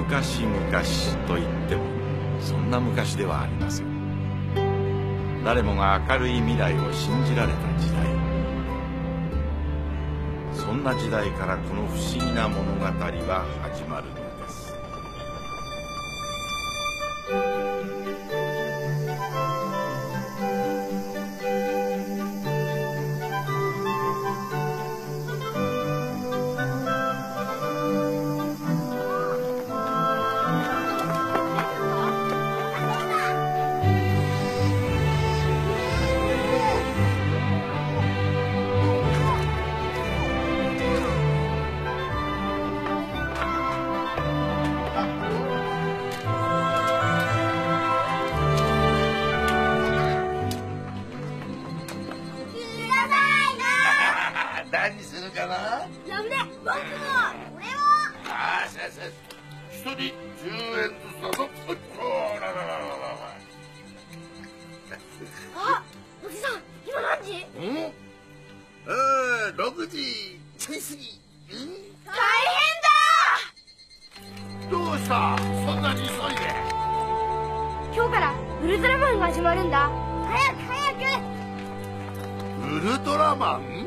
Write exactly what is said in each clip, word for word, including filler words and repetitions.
昔々と言ってもそんな昔ではありません。誰もが明るい未来を信じられた時代、そんな時代からこの不思議な物語は始まるのです。 何するかな。 やめて、僕も俺も。 ああ、さあさあ、一人じゅうえんずつだぞ。おらららららら。 あ、おじさん、今何時？ うん？ああ、六時ちょい過ぎ。うん？ 大変だ。 どうした？そんなに急いで。 今日からウルトラマンが始まるんだ。早く早く。 ウルトラマン？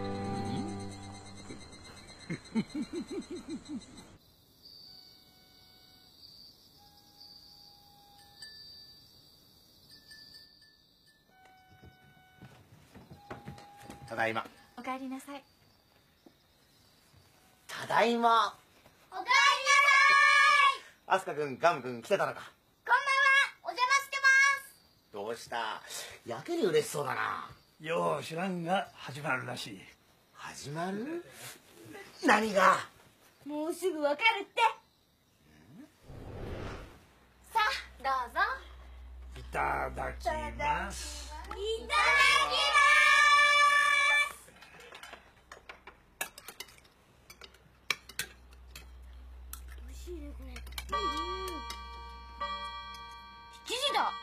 ただいま。 おかえりなさい。 ただいま。 おかえりなさい。 アスカ君、ガム君来てたのか。 こんばんは、お邪魔してます。 どうした？やけに嬉しそうだな。 よう知らんが始まるらしい。 始まる？何が？ もうすぐわかるって。さあ、どうぞ。 いただきます。 いただきます。美味しいねこれ。うん。生地だ。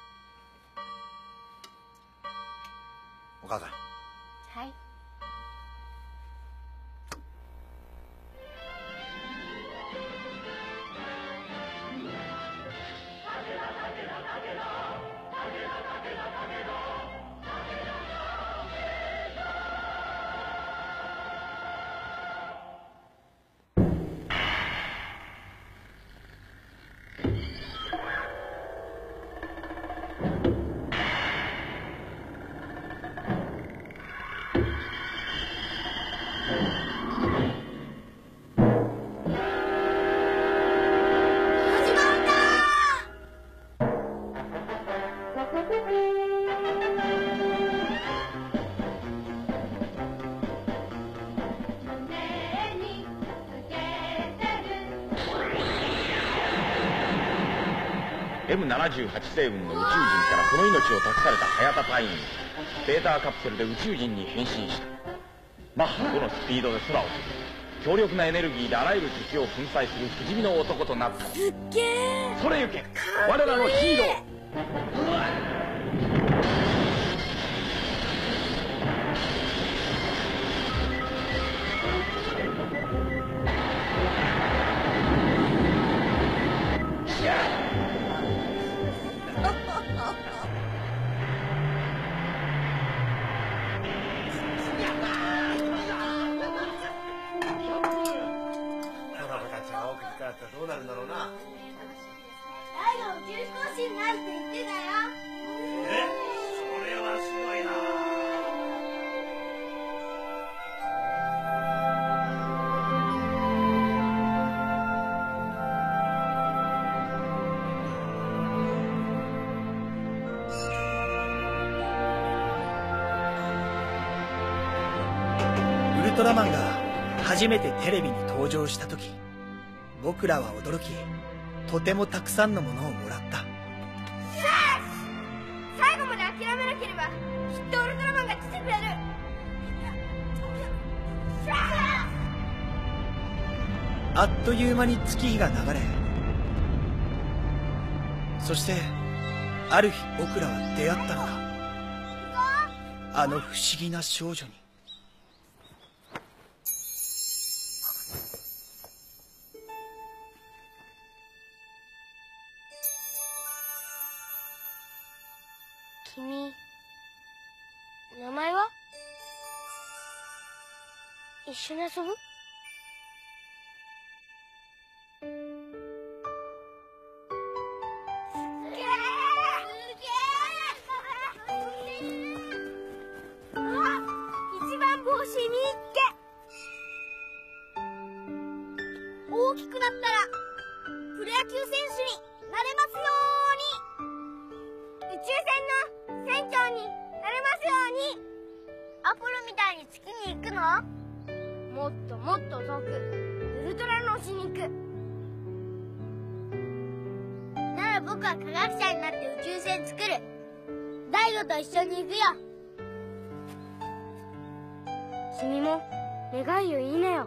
お母さん。 はい。 エムななじゅうはち 星雲の宇宙人からその命を託された早田隊員、ベーターカプセルで宇宙人に変身した。マッハごのスピードで空を飛び、強力なエネルギーであらゆる敵を粉砕する不死身の男となった。 すっげえ。 それゆけ我らのヒーロー。 どうなるんだろうな。 最後宇宙飛行士になるって言ってたよ。 え、それはすごいな。ウルトラマンが初めてテレビに登場した時、僕らは驚き、とてもたくさんのものをもらった。 最後まで諦めなければきっとウルトラマンが来てくれる。 あっという間に月日が流れ、そしてある日僕らは出会ったのだ。あの不思議な少女に。 君名前は？一緒に遊ぶ？大きくなったらプロ野球選手になれますように、宇宙船の船長になれますように。アポロみたいに月に行くの？もっともっと遠くウルトラの星に行く。なら僕は科学者になって宇宙船作る。大悟と一緒に行くよ。君も願いを言いなよ。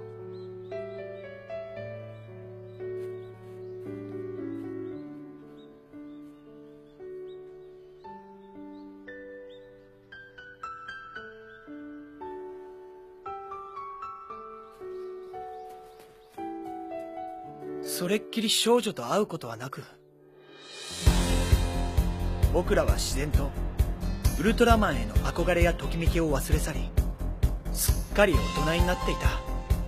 それっきり少女と会うことはなく、僕らは自然とウルトラマンへの憧れやときめきを忘れ去り、すっかり大人になっていた。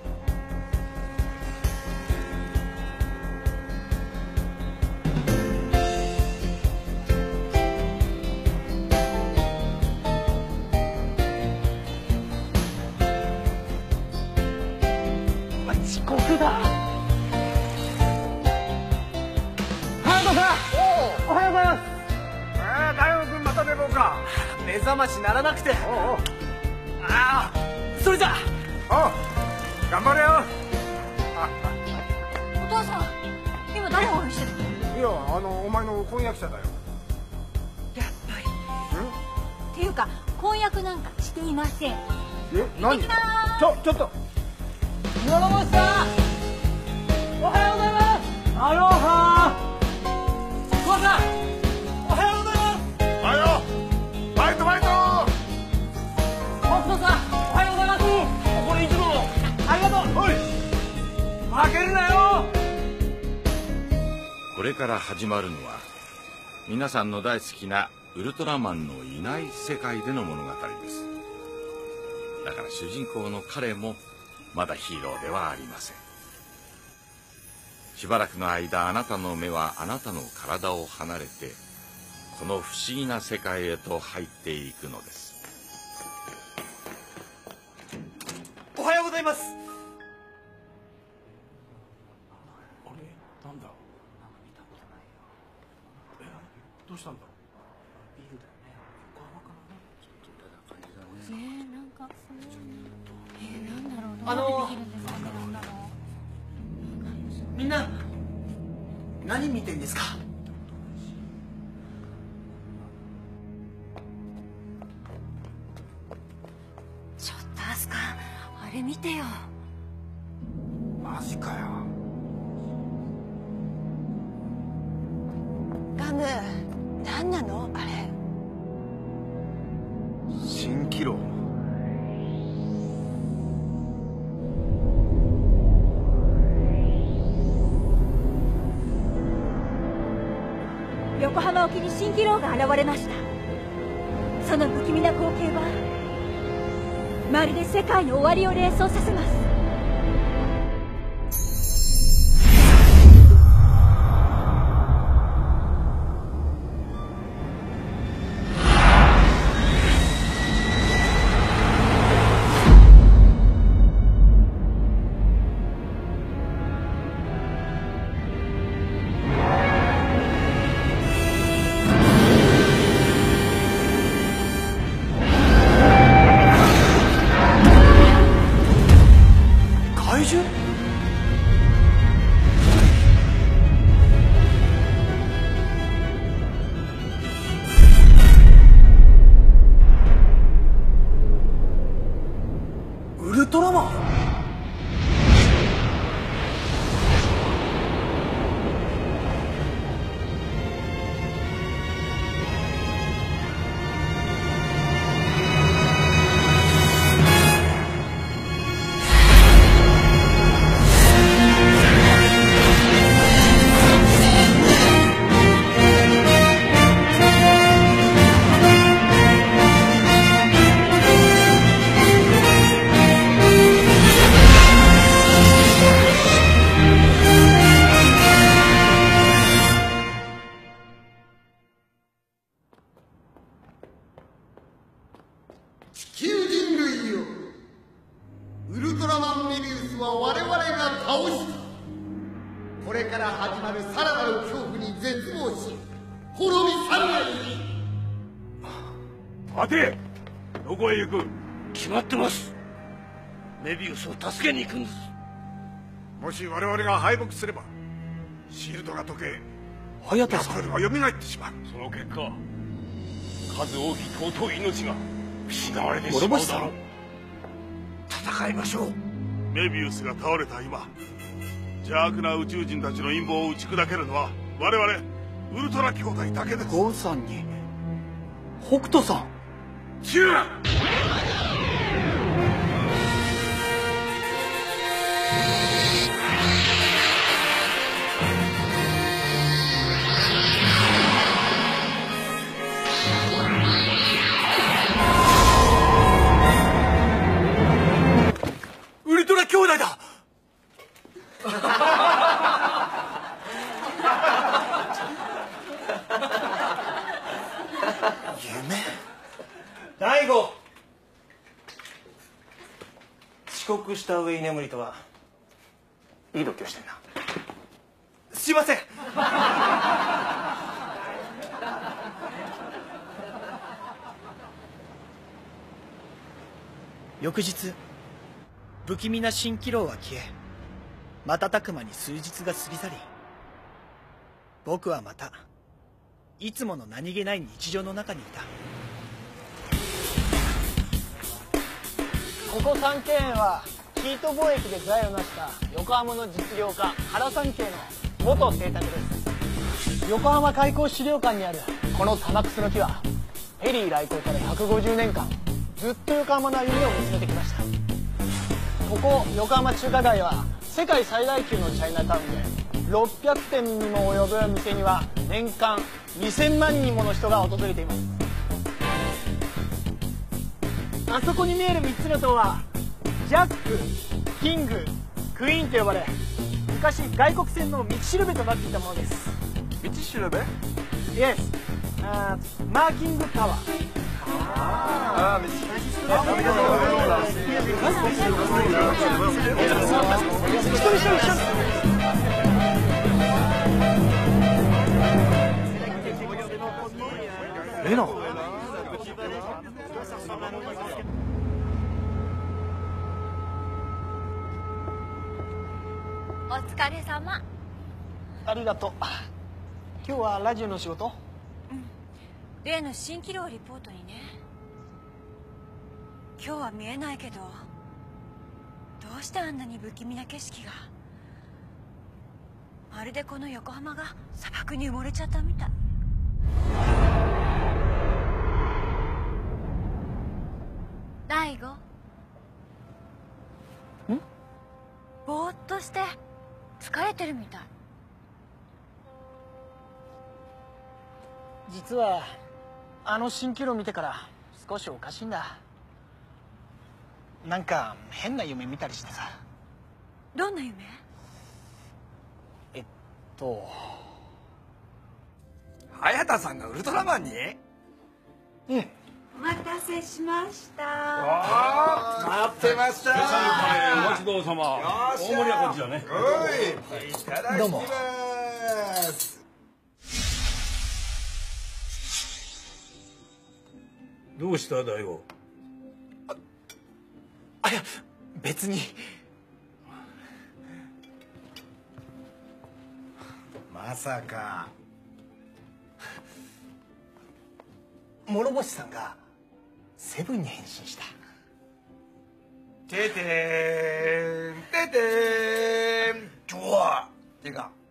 遅刻だ。おはようございます。 えー、大悟君また寝坊か。 目覚ましならなくて。 おうおう、 ああ、それじゃ。 おう、頑張れよ。 お父さん、今誰を応援してるの？ いや、あのお前の婚約者だよ。 やっぱり。 っていうか、婚約なんかしていません。 え、何？ちょ、ちょっと。 岩本さん、おはようございます。アロハ。お母さん、おはようございます。 はよ、バイトバイト。 北斗さん、おはようございます。これいつもの。ありがとう。おい、負けるなよ。 これから始まるのは皆さんの大好きなウルトラマンのいない世界での物語です。だから主人公の彼もまだヒーローではありません。しばらくの間、あなたの目はあなたの体を離れてこの不思議な世界へと入っていくのです。 おはようございます。 あれ、なんだ。え、どうしたんだろう。 ねえ、なんかえー、なんだろう。 あのー、 どうやってできるんですかね、なんだろう。 みんな何見てんですか？ ちょっとアスカ、あれ見てよ。 マジかよ。 ガム、何なのあれ。 蜃気楼。 横浜沖に蜃気楼が現れました。その不気味な光景はまるで世界の終わりを連想させます。 々が倒した。これから始まるさらなる恐怖に絶望し滅び去るがいい。 待て、どこへ行く。決まってます。メビウスを助けに行くんです。もし我々が敗北すればシールドが解け、早田さんが蘇ってしまう。その結果、数多き尊い命が失われてしまうだろう。戦いましょう。メビウスが倒れた今、邪悪な宇宙人たちの陰謀を打ち砕けるのは我々ウルトラ兄弟だけです。ゴーさんに北斗さん。チューウルトラ兄弟だ。夢。大悟、遅刻した上居眠りとはいい度胸してんな。すいません。 翌日、不気味な蜃気楼は消え、瞬く間に数日が過ぎ去り、僕はまたいつもの何気ない日常の中にいた。 ここ三軒園はキート貿易で財を成した横浜の実業家原三景の元邸宅です。横浜開港資料館にあるこの玉楠の木はペリー来航からひゃくごじゅうねんかんずっと横浜の歩みを見つめてきました。ここ横浜中華街は世界最大級のチャイナタウンでろっぴゃくてんにも及ぶ店には年間にせんまんにんもの人が訪れています。あそこに見えるみっつの塔はジャック、キング、クイーンと呼ばれ、昔外国船の道しるべとなっていたものです。 道しるべ？ イエス、マーキングタワー。ああ、道しるべ。一人一人一緒。 レナ。 お疲れ様。 ありがとう。今日はラジオの仕事？ うん。例の蜃気楼リポートにね。今日は見えないけど、どうしてあんなに不気味な景色が。まるでこの横浜が砂漠に埋もれちゃったみたい。大悟。 ん？ ぼーっとして疲れてるみたい。 実はあの蜃気楼見てから少しおかしいんだ。なんか変な夢見たりしてさ。 どんな夢？ えっと早田さんがウルトラマンに？ うん。 お待たせしました。 待ってました。お待ちどうさま。大盛りはこっちだね。いただきます。どうした大悟？ あ、あいや別に。 まさか諸星さんがセブンに変身した。 ててーんててーんジョワーってか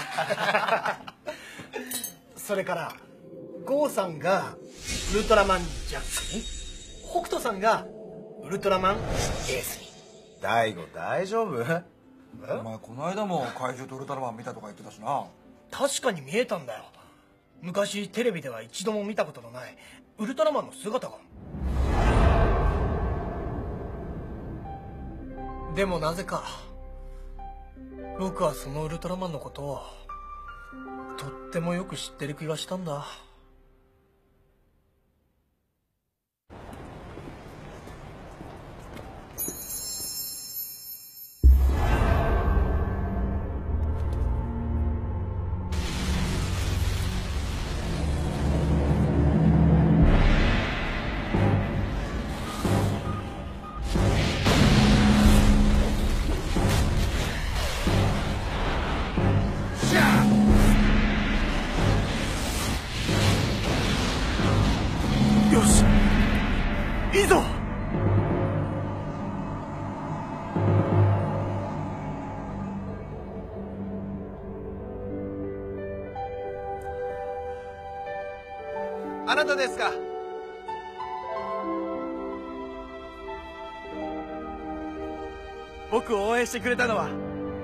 それからゴーさんがウルトラマンジャックに、北斗さんがウルトラマンエースに。 大悟大丈夫？ お前この間も怪獣とウルトラマン見たとか言ってたしな。 確かに見えたんだよ。昔テレビでは一度も見たことのないウルトラマンの姿が。でもなぜか僕はそのウルトラマンのことをとってもよく知ってる気がしたんだ。 あなたですか？ 僕を応援してくれたのは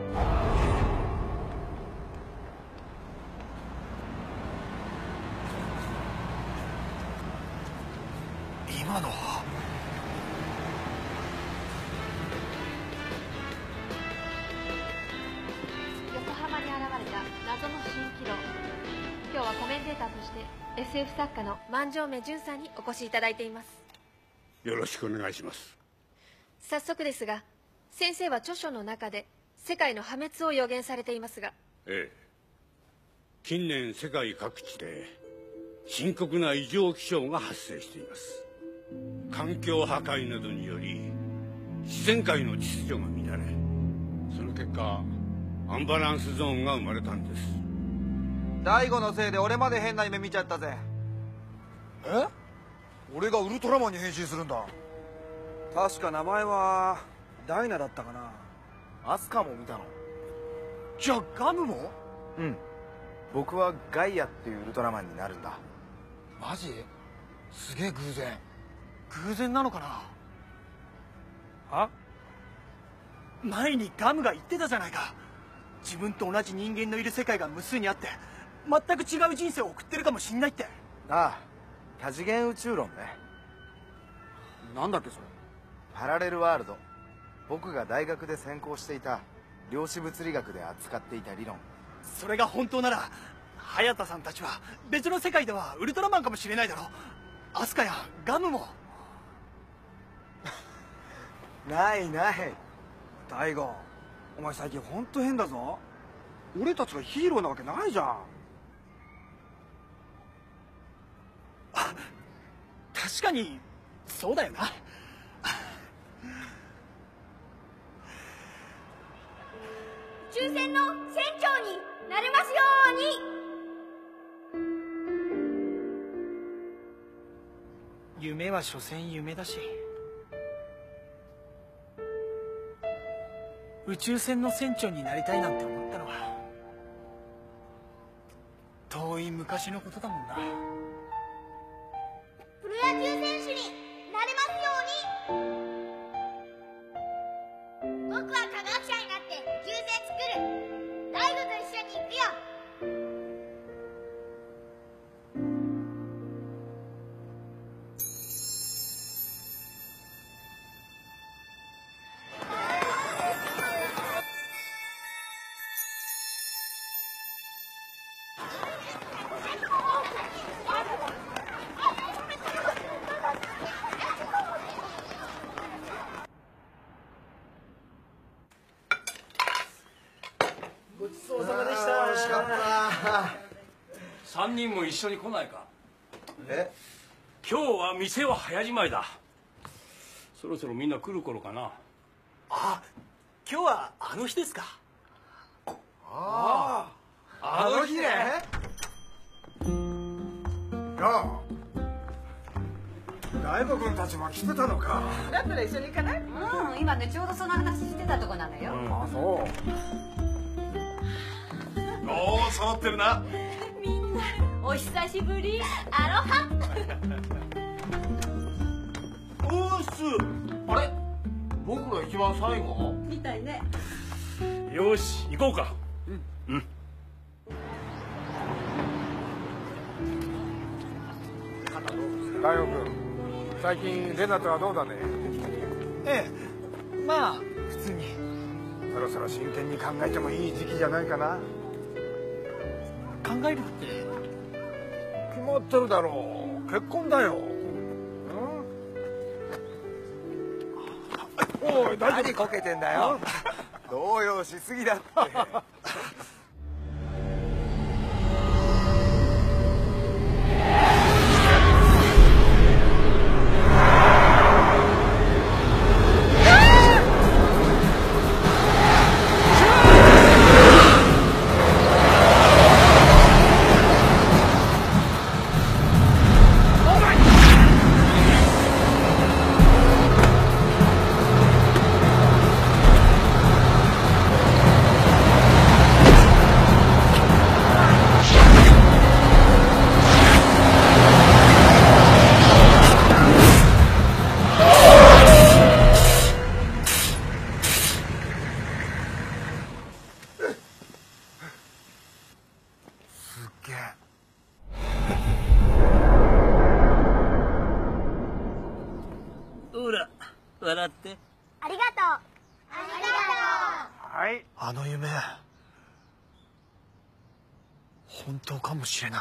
今のは横浜に現れた謎の蜃気楼。今日はコメンテーターとして エスエフ 作家の万丈目純さんにお越しいただいています。 よろしくお願いします。 早速ですが、先生は著書の中で世界の破滅を予言されていますが。 ええ、近年世界各地で深刻な異常気象が発生しています。環境破壊などにより自然界の秩序が乱れ、その結果アンバランスゾーンが生まれたんです。 大悟のせいで俺まで変な夢見ちゃったぜ。え？俺がウルトラマンに変身するんだ。確か名前はダイナだったかな。アスカも見たの？ じゃあガムも？ うん、僕はガイアっていうウルトラマンになるんだ。 マジ？すげえ偶然。 偶然なのかな。 は？ 前にガムが言ってたじゃないか。自分と同じ人間のいる世界が無数にあって全く違う人生を送ってるかもしんないって。 ああ、多次元宇宙論ね。 なんだっけそれ。 パラレルワールド。僕が大学で専攻していた量子物理学で扱っていた理論。 それが本当なら早田さんたちは別の世界ではウルトラマンかもしれないだろう。アスカやガムも。 ないない。 大悟、お前最近ほんと変だぞ。俺たちがヒーローなわけないじゃん。 あ、確かにそうだよな。 宇宙船の船長になれますように。 夢は所詮夢だし、宇宙船の船長になりたいなんて思ったのは遠い昔のことだもんな。 プロ野球選手になれますように。僕は科学者になって宇宙船作る。大悟と一緒に行くよ。 ごちそうさまでした。 美味しかった。 三人も一緒に来ないか。 え？ 今日は店は早じまいだ。そろそろみんな来る頃かな。 あ、今日はあの日ですか。 ああ、あの日ね。なあ、大悟君たちも来てたのか。 だったら一緒に行かない？うん、今ねちょうどその話してたとこなのよ。 うん、あ、そう。 おお、揃ってるな。 みんなお久しぶり。アロハ。 おーす。 あれ？僕が一番最後？ みたいね。 よし、行こうか。うん。うん。 大悟君、最近レナとはどうだね。 ええ、まあ普通に。 そろそろ真剣に考えてもいい時期じゃないかな。 考えるって。 決まってるだろう。結婚だよ。うん、おい、大丈夫？ 何こけてんだよ。動揺しすぎだって。 あの夢本当かもしれない。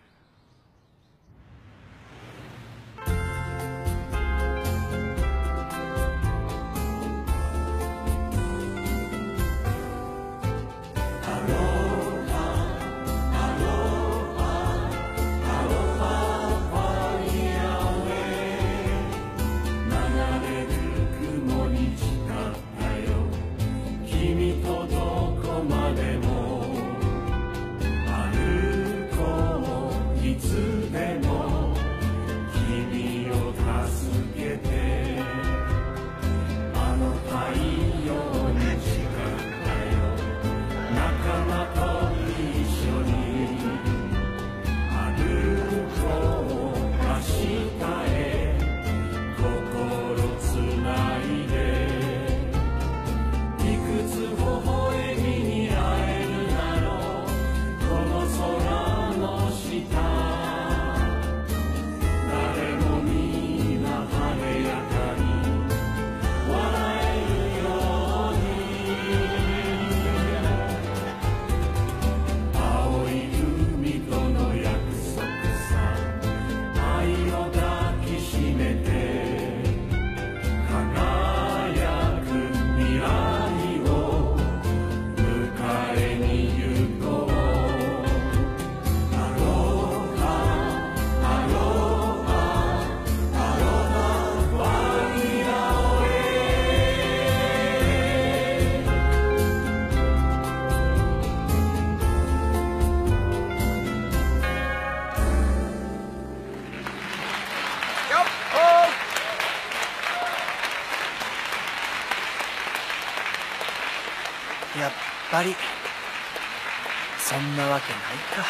やっぱりそんなわけないか。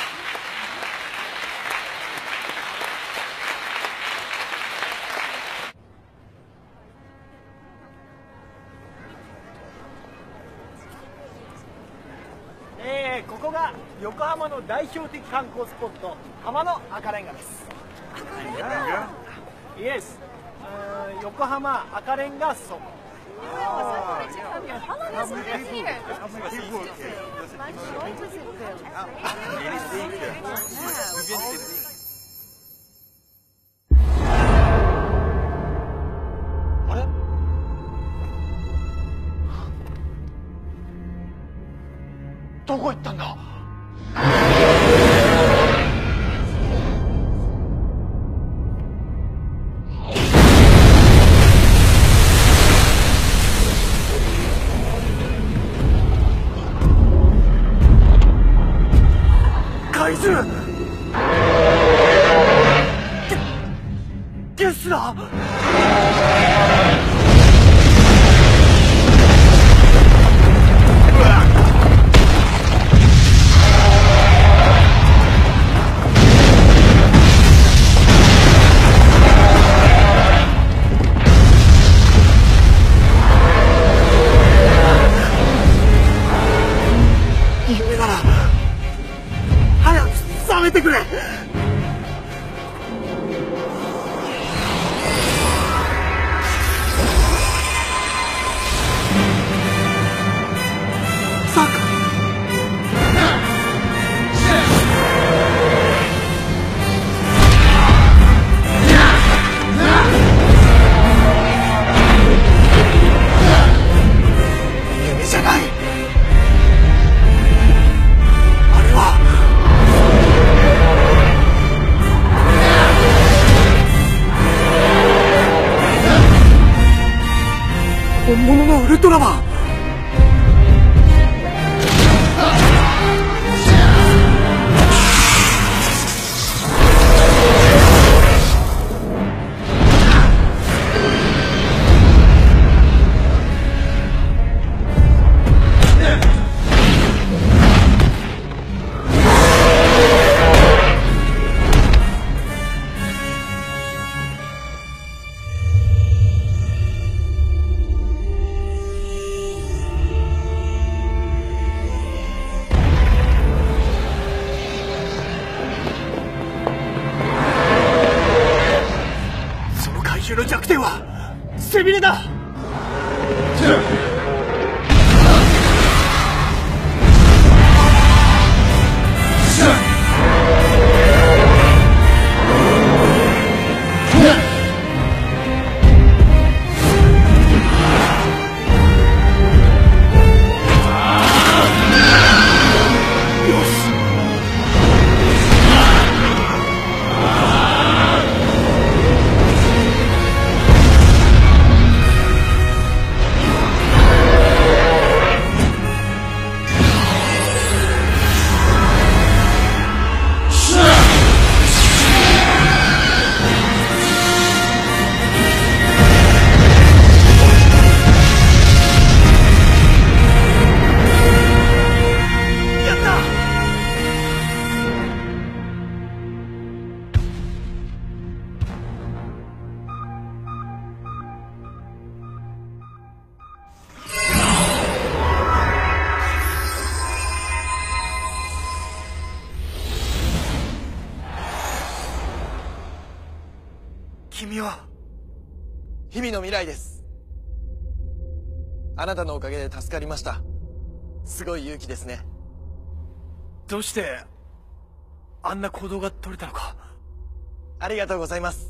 えー、ここが横浜の代表的観光スポット浜の赤レンガです。赤レンガ？イエス、横浜赤レンガ倉庫。How long has it been here? My choice is good. あれ？どこ行ったんだ？怪獣！ゲ、ゲスラー！夢なら早く覚めてくれ。サク夢じゃない。あれは本物のウルトラマン。の弱点は背びれだ。 日々の未来です。あなたのおかげで助かりました。すごい勇気ですね。 どうしてあんな行動が取れたのか。 ありがとうございます。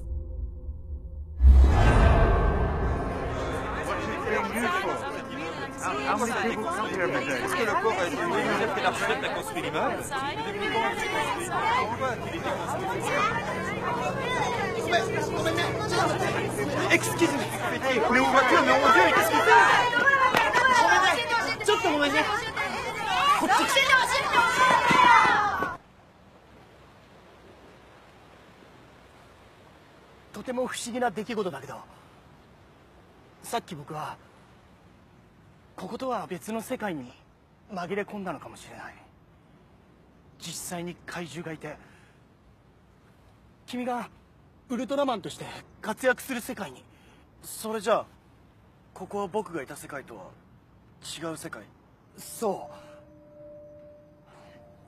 エクスキューズミ。ちょっとごめんね。こっち来て。とても不思議な出来事だけど、さっき僕はこことは別の世界に紛れ込んだのかもしれない。実際に怪獣がいて、君がウルトラマンとして活躍する世界に。 それじゃあここは僕がいた世界とは違う世界？ そう。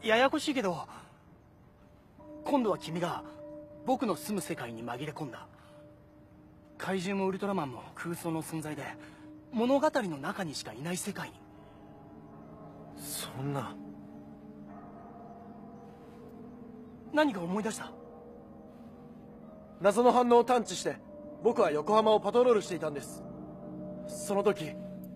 ややこしいけど、今度は君が僕の住む世界に紛れ込んだ。怪獣もウルトラマンも空想の存在で、物語の中にしかいない世界に。 そんな。 何か思い出した？ 謎の反応を探知して僕は横浜をパトロールしていたんです。その時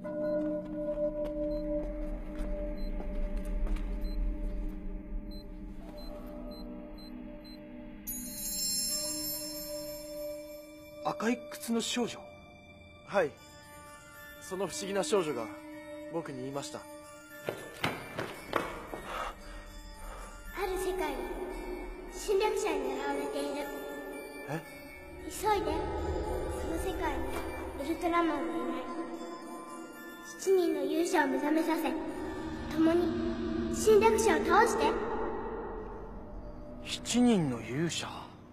赤い靴の少女？ はい、その不思議な少女が僕に言いました。 ある世界に侵略者に狙われている。 え？ 急いで。その世界にウルトラマンはいない。七人の勇者を目覚めさせ、共に侵略者を倒して。 七人の勇者？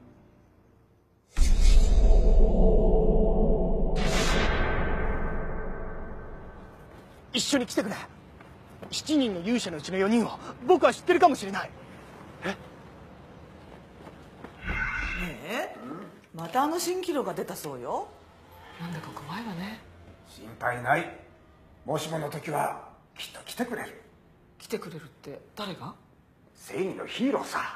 一緒に来てくれ。七人の勇者のうちの四人を僕は知ってるかもしれない。え？ ねえ、またあの蜃気楼が出たそうよ。なんだか怖いわね。 心配ない。もしもの時はきっと来てくれる。 来てくれるって誰が？ 正義のヒーローさ。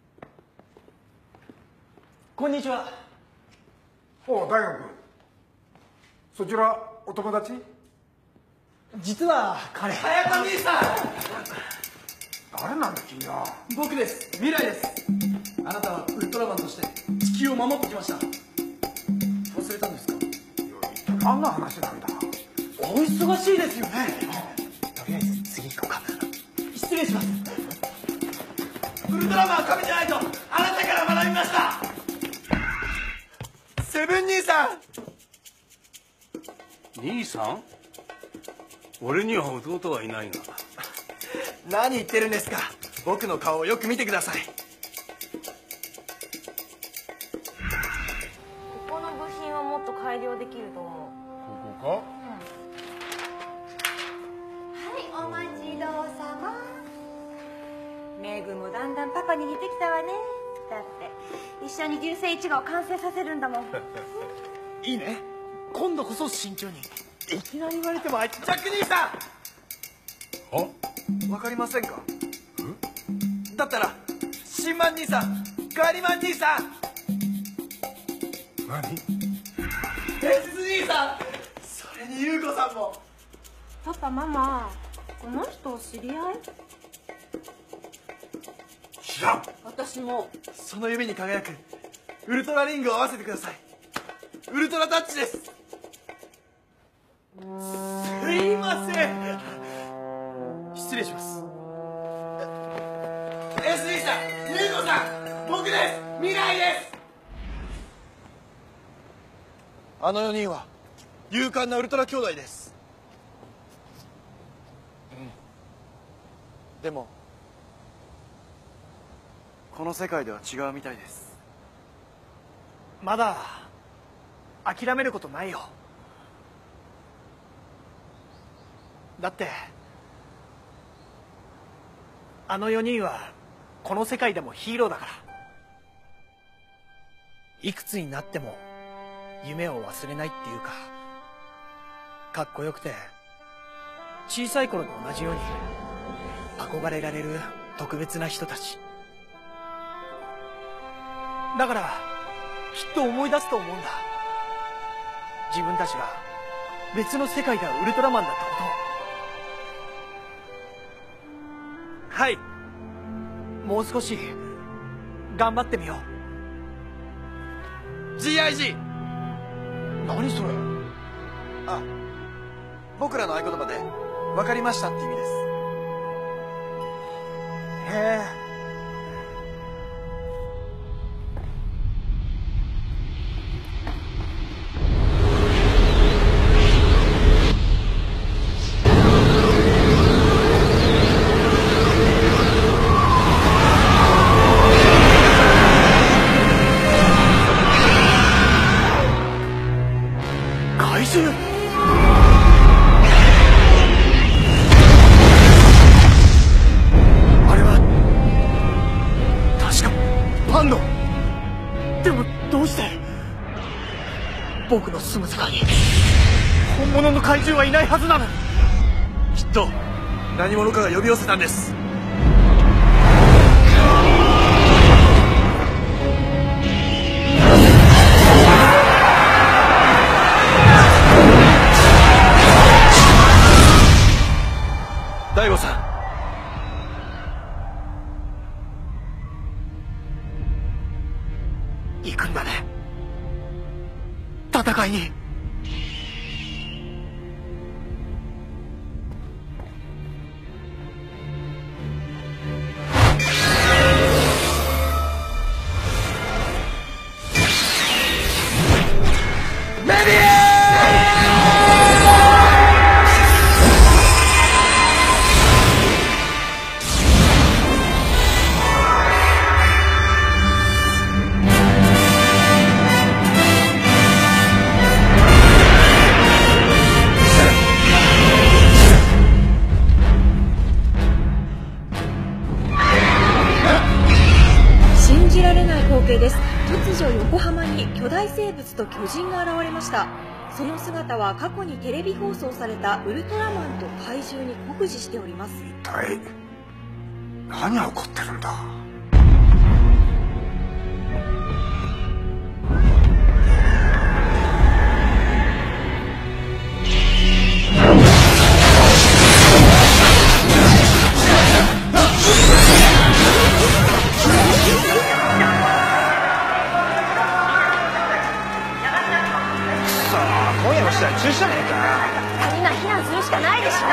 こんにちは。 おう、大悟君。そちらお友達？ 実は彼。 早川兄さん。 誰なんだ君は。 僕です。未来です。あなたはウルトラマンとして地球を守ってきました。忘れたんですか？ 何の話なんだ。 お忙しいですよね。とりあえず次行こうか。失礼します。 ウルトラマンは神じゃないとあなたから学びました。セブン兄さん。兄さん？俺には弟はいないが。 何言ってるんですか。僕の顔をよく見てください。 ここの部品はもっと改良できると思う。 ここか？ はい、お待ちどうさま。メグもだんだんパパに似てきたわね。だって一緒に純正いち号を完成させるんだもん。 いいね。今度こそ慎重に。いきなり言われても。 ジャック兄さん。 あ？ わかりませんか？だったらシンマン兄さん、ガリマン兄さん。 何？ デス兄さん。それに優子さんも。 パパママ、この人知り合い？ 知らん。 私も。 その指に輝くウルトラリングを合わせてください。ウルトラタッチです。すいません。失礼します。エスディー さん、ユーゴさん、僕です。未来です。あのよにんは勇敢なウルトラ兄弟です。うん。でもこの世界では違うみたいです。 まだ諦めることないよ。だってあのよにんはこの世界でもヒーローだから。いくつになっても夢を忘れないっていうか、かっこよくて小さい頃と同じように憧れられる特別な人たちだから、きっと思い出すと思うんだ。自分たちが別の世界ではウルトラマンだったことを。はい、もう少し頑張ってみよう。 ジーアイジー。 何それ？ あ、僕らの合言葉で分かりましたって意味です。 へえ。怪獣？あれは確かパンド。でもどうして僕の住む世界に本物の怪獣はいないはずなのに。 きっと何者かが呼び寄せたんです。大悟さん、 行くんだね、戦いに。 メビー！ 信じられない光景です。突如横浜に巨大生物と巨人が現れました。その姿は過去にテレビ放送されたウルトラマンと怪獣に酷似しております。 一体何が起こってるんだ。 今夜の試合中止じゃねえか。 今避難するしかないでしょ。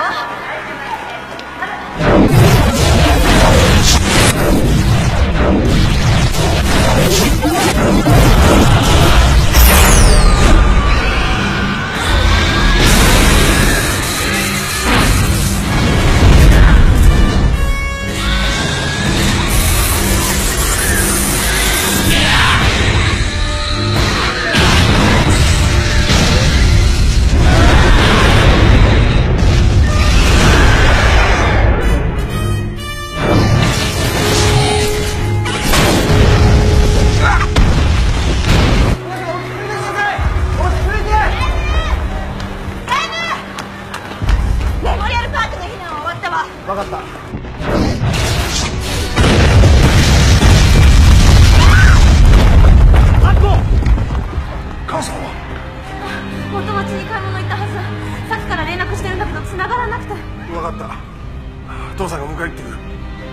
分かった。アッコ！ 母さんは？ 元町に買い物行ったはず。さっきから連絡してるんだけど繋がらなくて。 分かった。父さんが迎えに行ってくる。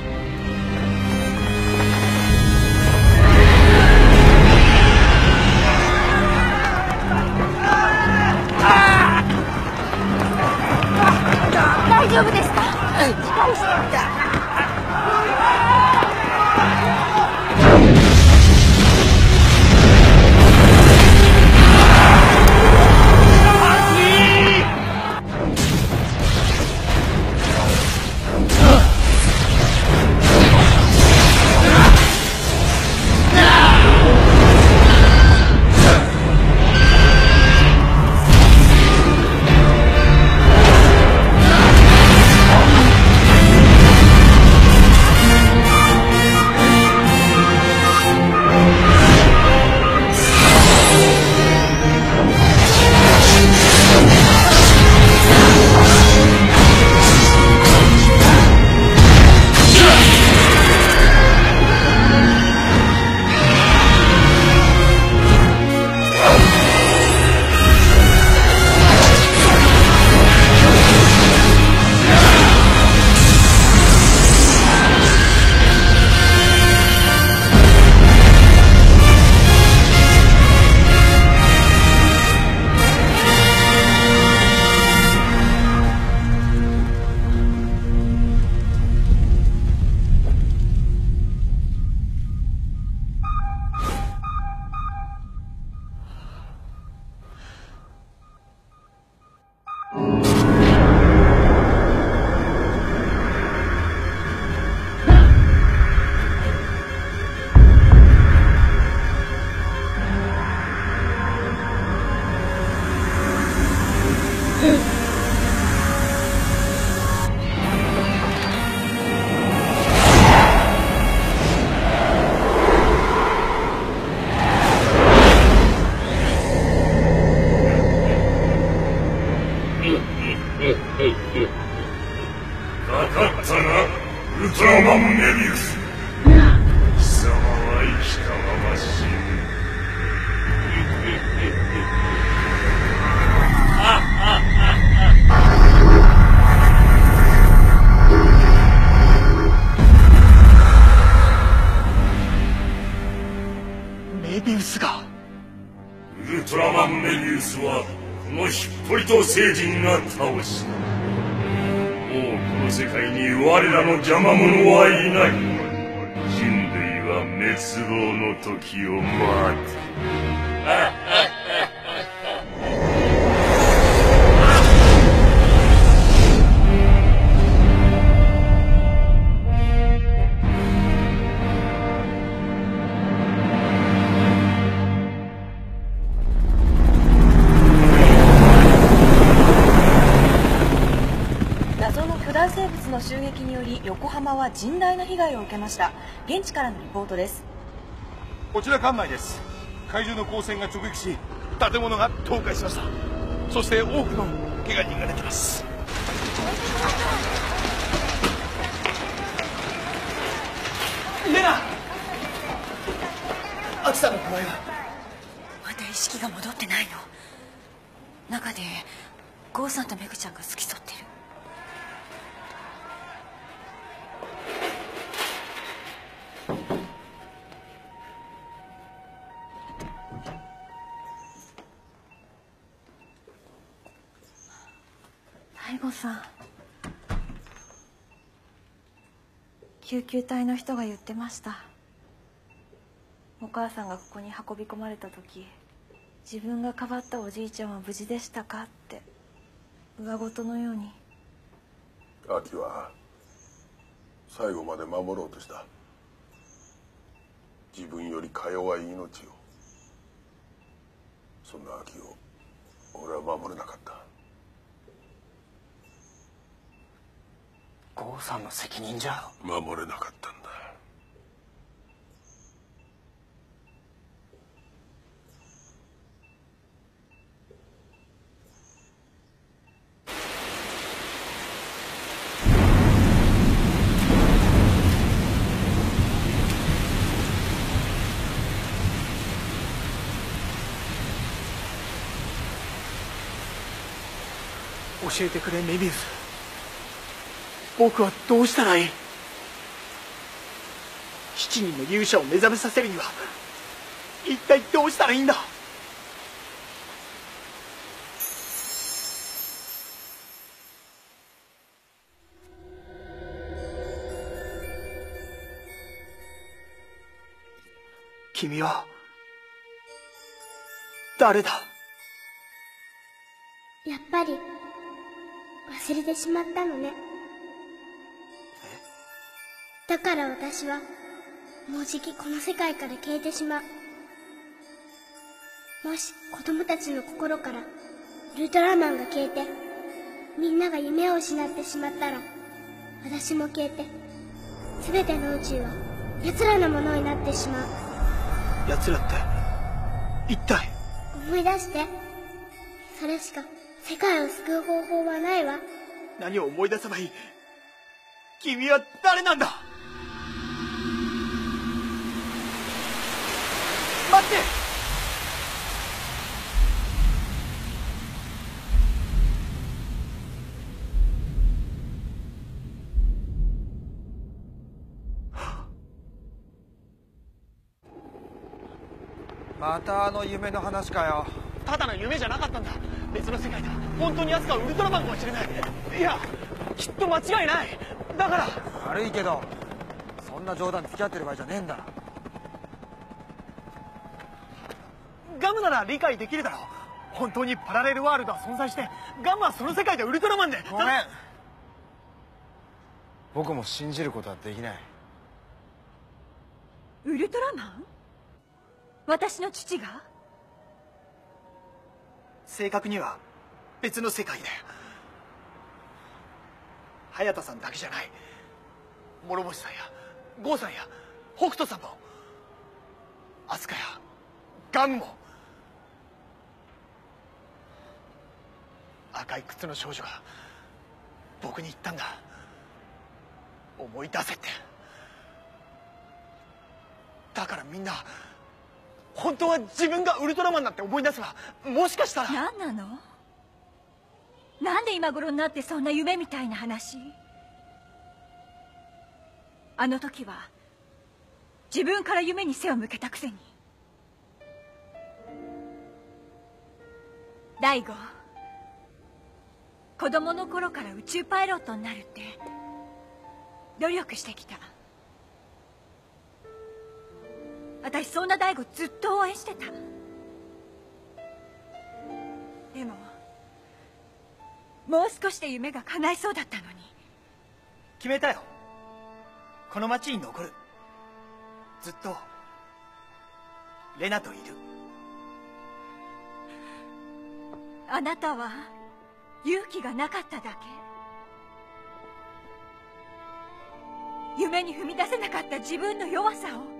大丈夫ですか？しっかりして。 ウルトラマンメビウス、貴様は生きたまま死ぬ。 メビウスが。 ウルトラマンメビウスはこのヒッポリト星人が倒した。もうこの世界に我らの邪魔者はいない。人類は滅亡の時を待つ。 謎の巨大生物の襲撃により横浜は甚大な被害を受けました。現地からのリポートです。 こちら管内です。怪獣の光線が直撃し、建物が倒壊しました。そして多くの怪我人が出てます。 レナ、アキさんの具合は？ まだ意識が戻ってないの。中でゴーさんとメグちゃんが付き添ってる。大吾さん、救急隊の人が言ってました。お母さんがここに運び込まれた時、自分がかばったおじいちゃんは無事でしたかって上事のように。 アキは最後まで守ろうとした。自分よりか弱い命を。そんなアキを俺は守れなかった。 ゴーさんの責任じゃ。 守れなかったんだ。 教えてくれメビウス。僕はどうしたらいい？七人の勇者を目覚めさせるには一体どうしたらいいんだ？君は誰だ？ やっぱり忘れてしまったのね。だから私はもうじきこの世界から消えてしまう。もし子供たちの心からウルトラマンが消えてみんなが夢を失ってしまったら、私も消えて全ての宇宙は奴らのものになってしまう。 奴らって一体？ 思い出して。それしか世界を救う方法はないわ。 何を思い出せばいい？君は誰なんだ？待って！ またあの夢の話かよ。 ただの夢じゃなかったんだ。別の世界だ。本当にアスカはウルトラマンかもしれない。いや、きっと間違いない。だから悪いけどそんな冗談付き合ってる場合じゃねえんだ。 ガムなら理解できるだろう。本当にパラレルワールドは存在して、ガムはその世界でウルトラマンで。 ごめん。僕も信じることはできない。 ウルトラマン？私の父が？ 正確には別の世界で。隼田さんだけじゃない。諸星さんや郷さんや北斗さんも、アスカやガンも。赤い靴の少女が僕に言ったんだ。 思い出せって。だからみんな本当は自分がウルトラマンなんて思い出せば、もしかしたら。 何なの？なんで今頃になってそんな夢みたいな話？あの時は自分から夢に背を向けたくせに。大吾、子供の頃から宇宙パイロットになるって努力してきた。私そんな大吾ずっと応援してた。でももう少しで夢が叶いそうだったのに。 決めたよ。この町に残る。ずっとレナといる。 あなたは勇気がなかっただけ。夢に踏み出せなかった自分の弱さを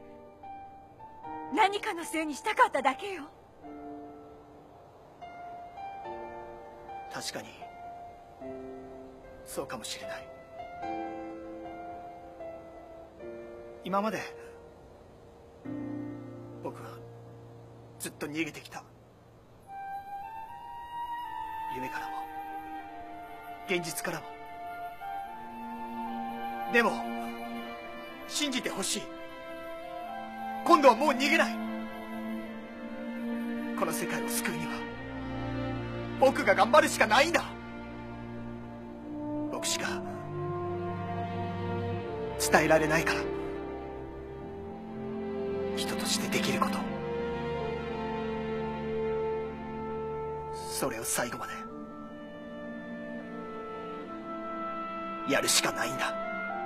何かのせいにしたかっただけよ。 確かにそうかもしれない。今まで僕はずっと逃げてきた。夢からも現実からも。でも信じてほしい。今度はもう逃げない。この世界を救うには僕が頑張るしかないんだ。僕しか伝えられないから。人としてできること、それを最後までやるしかないんだ。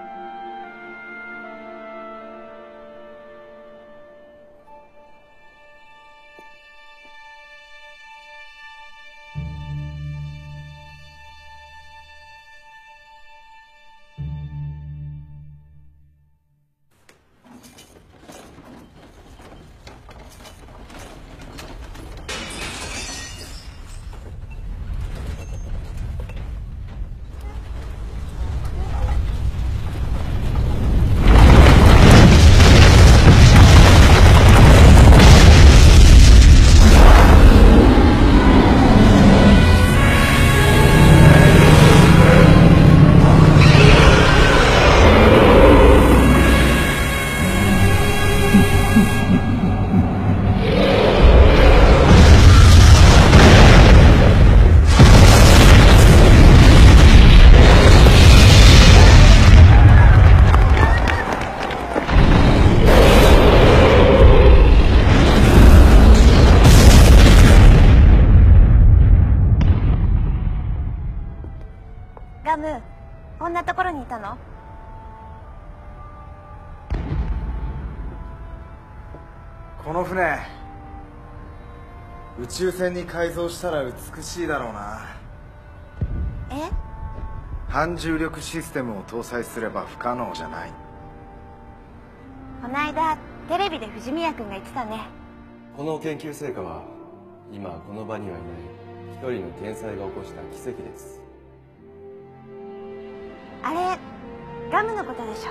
ガム、こんなところにいたの？ この船宇宙船に改造したら美しいだろうな。 え？ 反重力システムを搭載すれば不可能じゃない。 この間テレビで藤宮君が言ってたね。 この研究成果は今この場にはいない一人の天才が起こした奇跡です。 あれガムのことでしょ？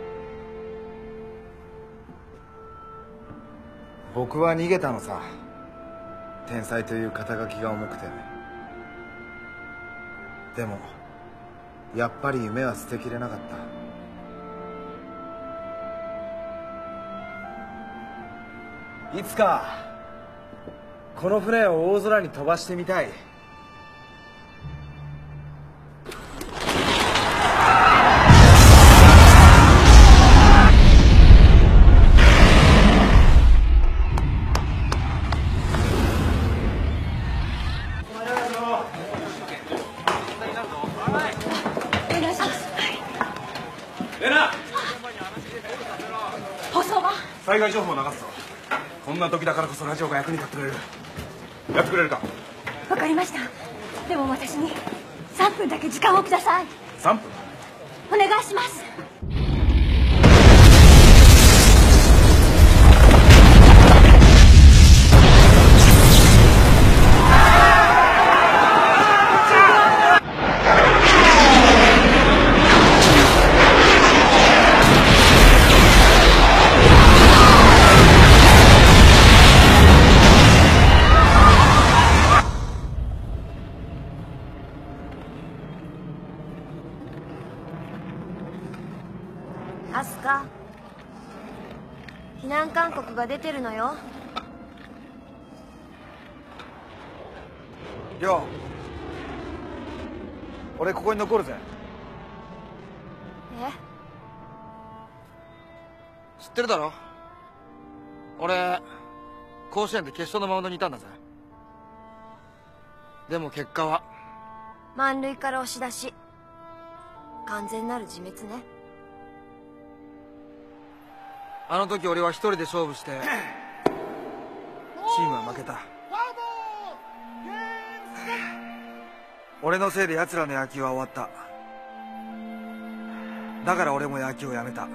僕は逃げたのさ。天才という肩書きが重くて。でもやっぱり夢は捨てきれなかった。いつかこの船を大空に飛ばしてみたい。 災害情報を流すぞ。こんな時だからこそラジオが役に立ってくれる。やってくれるか？ わかりました。でも私にさんぷんだけ時間をください。 さんぷん？ お願いします。 ガムアスカ、避難勧告が出てるのよ。 りょう、俺ここに残るぜ。 え？ 知ってるだろ、俺甲子園で決勝のマウンドにいたんだぜ。でも結果は満塁から押し出し、完全なる自滅ね。 あの時俺は一人で勝負してチームは負けた。俺のせいで奴らの野球は終わった。だから俺も野球をやめた。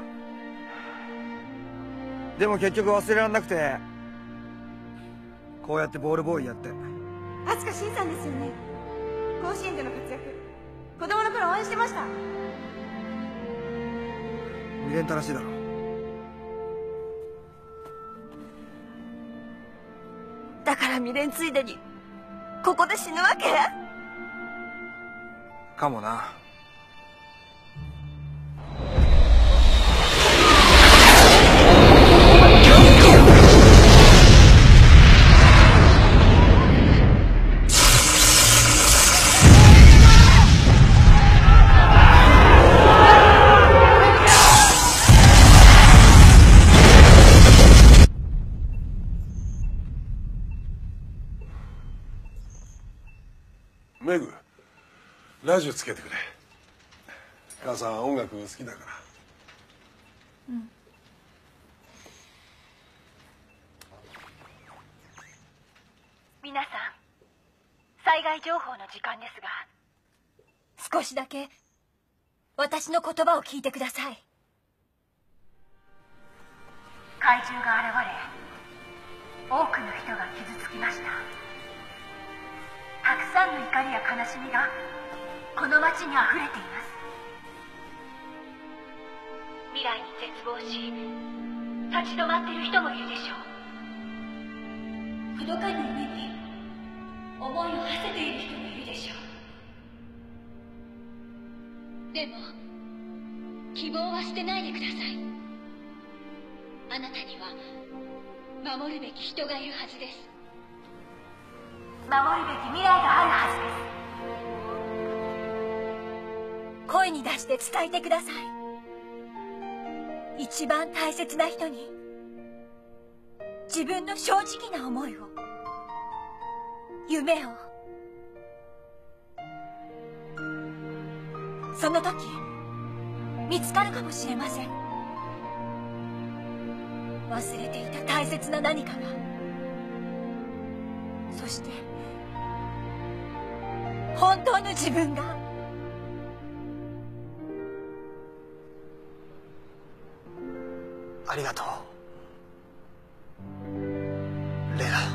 でも結局忘れられなくて、こうやってボールボーイやって。 飛鳥慎さんですよね。甲子園での活躍、子供の頃応援してました。 未練たらしいだろ。 だから未練ついでにここで死ぬわけ？ かもな。 メグ、ラジオつけてくれ。母さん音楽好きだから。 うん。 皆さん、災害情報の時間ですが、少しだけ私の言葉を聞いてください。怪獣が現れ、多くの人が傷つきました。たくさんの怒りや悲しみがこの街にあふれています。未来に絶望し立ち止まっている人もいるでしょう。届かぬ夢に思いを馳せている人もいるでしょう。でも希望は捨てないでください。あなたには守るべき人がいるはずです。守るべき未来があるはずです。声に出して伝えてください。一番大切な人に自分の正直な思いを、夢を。その時見つかるかもしれません。忘れていた大切な何かが。そして本当の自分が。 ありがとう、レナ。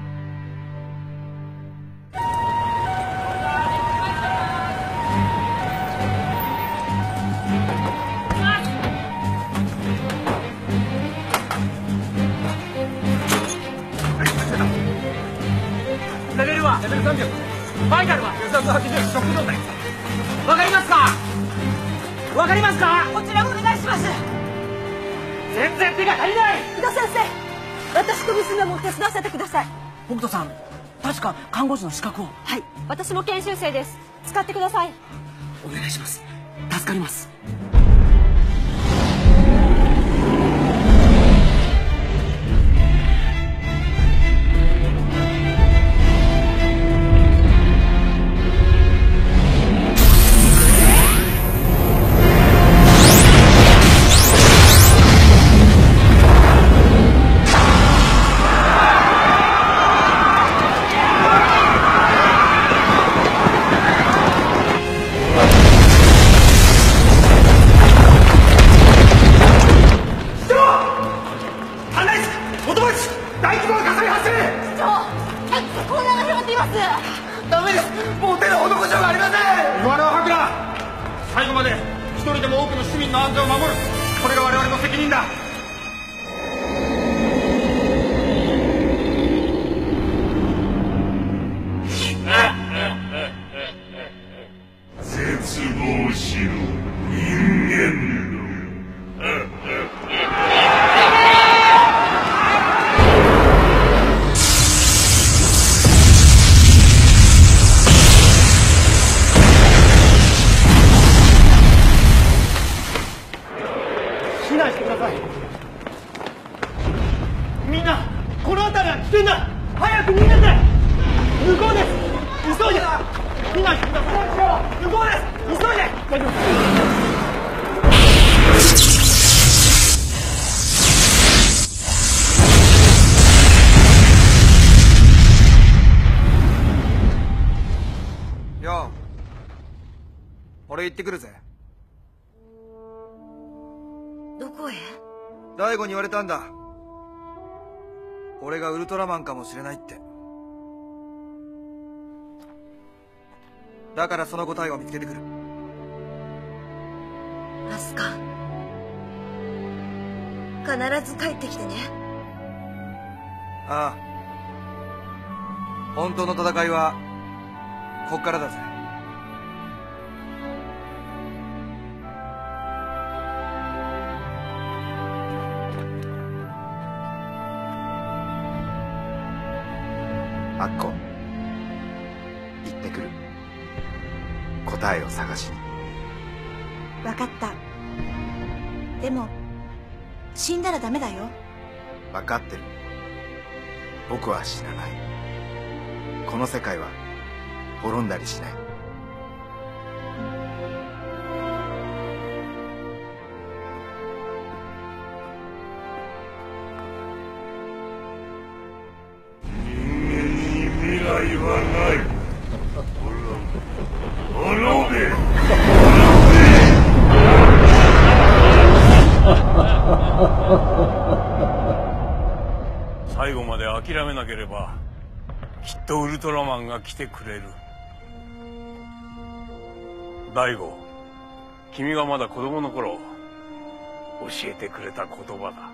レベルはレベルさんじゅう。バイタルは血圧はちじゅう、ショック状態。わかりますか？わかりますか？ こちらもお願いします。 全然手が足りない。 井戸先生、私と娘も手伝わせてください。 北斗さん、確か看護師の資格を。 はい、私も研修生です。使ってください。 お願いします。助かります。 最後まで一人でも多くの市民の安全を守る、これが我々の責任だ。 絶望しろ人間の避難してください。みんなこの辺りは危険だ。早く逃げて。向こうです。急いで避難してください。向こうです。急いで。大丈夫です。 よう、俺行ってくるぜ。 どこへ？ 大悟に言われたんだ。俺がウルトラマンかもしれないって。だからその答えを見つけてくる。 アスカ、必ず帰ってきてね。 ああ、本当の戦いはこっからだぜ。 アッコ、行ってくる。答えを探しに。 分かった。でも死んだらダメだよ。 分かってる。僕は死なない。この世界は滅んだりしない。 未来はない。滅べ。最後まで諦めなければきっとウルトラマンが来てくれる。大悟、君がまだ子供の頃教えてくれた言葉だ。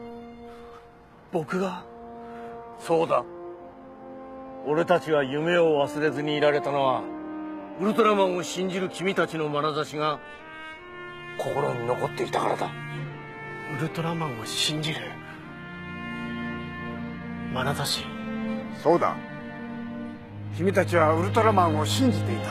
僕が？そうだ。俺たちが夢を忘れずにいられたのはウルトラマンを信じる君たちの眼差しが心に残っていたからだ。ウルトラマンを信じる眼差し。 そうだ。君たちはウルトラマンを信じていた。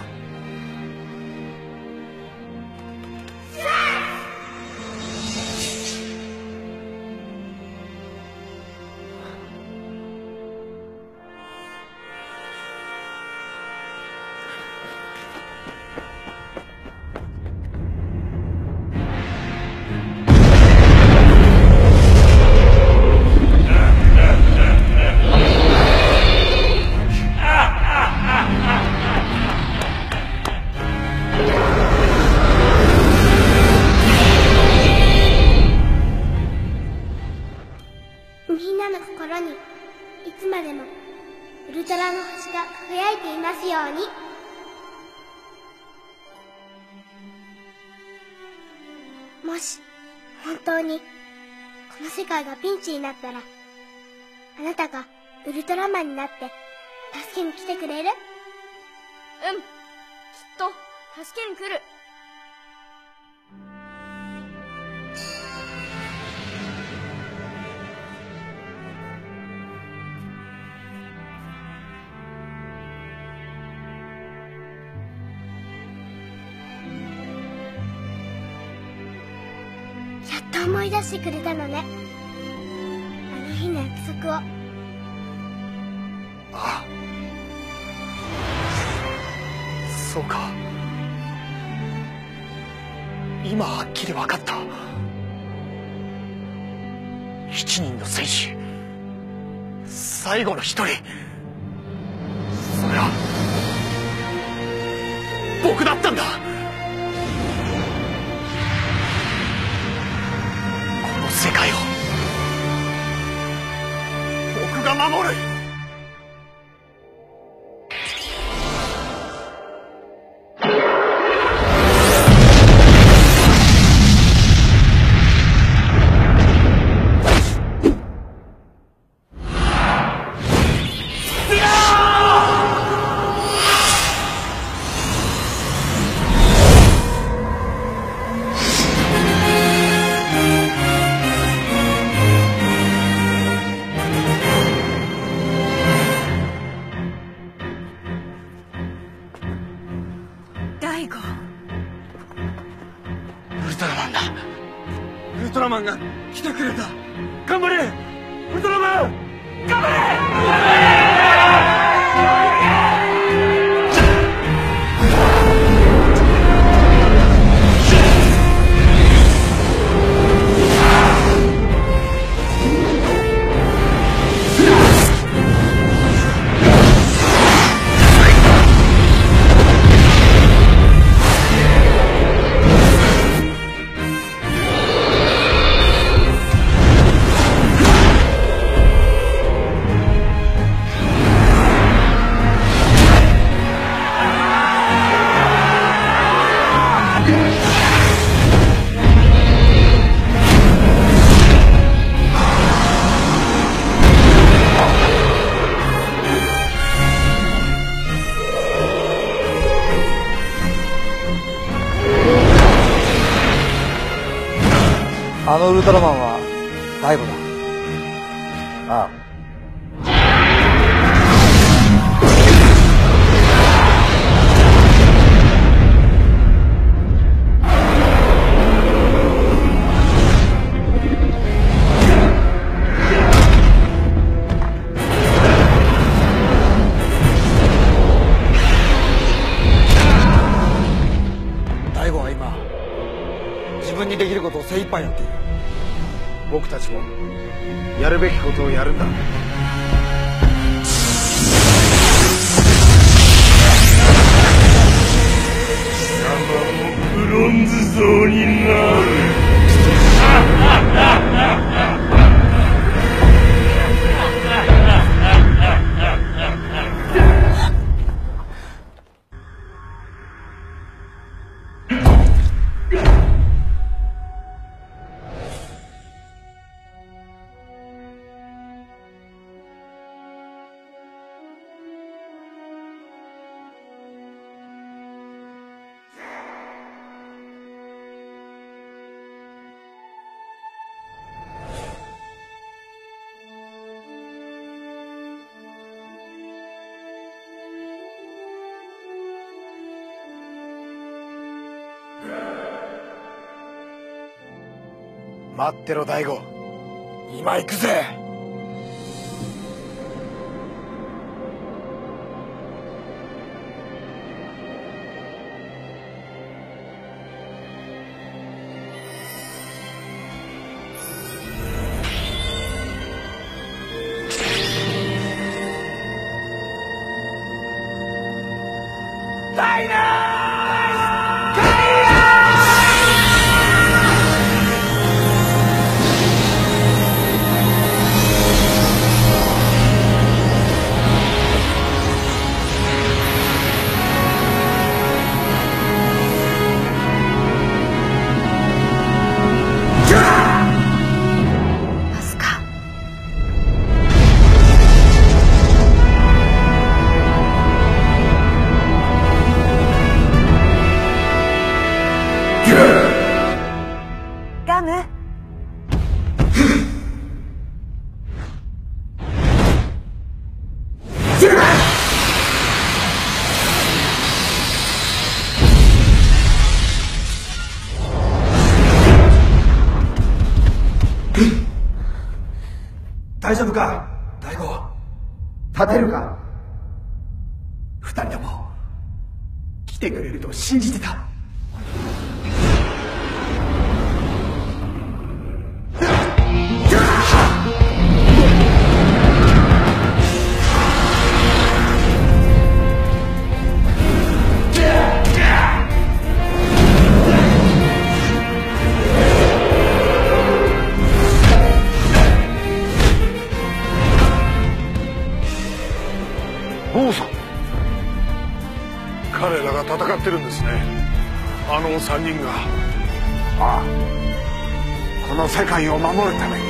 みんなの心にいつまでもウルトラの星が輝いていますように。もし本当にこの世界がピンチになったら、あなたがウルトラマンになって助けに来てくれる？うん、きっと助けに来る。やっと思い出してくれたのね、あの日の約束を。 ああ、そうか。今はっきり分かった。一人の戦士、最後の一人、それは僕だったんだ。この世界を僕が守る。 ルトラマンが来てくれた。頑張れウルトラマン、頑張れ。 あのウルトラマンはダイゴだ。ああ。ダイゴは今自分にできることを精一杯やっている。僕たちもやるべきことをやるんだ。 ブロンズ像になる。 待ってろダイゴ、今行くぜ。 ダイナーガム。 大丈夫かダイゴ、立てるか。二人とも来てくれると信じてた。 王さん、彼らが戦ってるんですね。あの三人が。 ああ、この世界を守るために。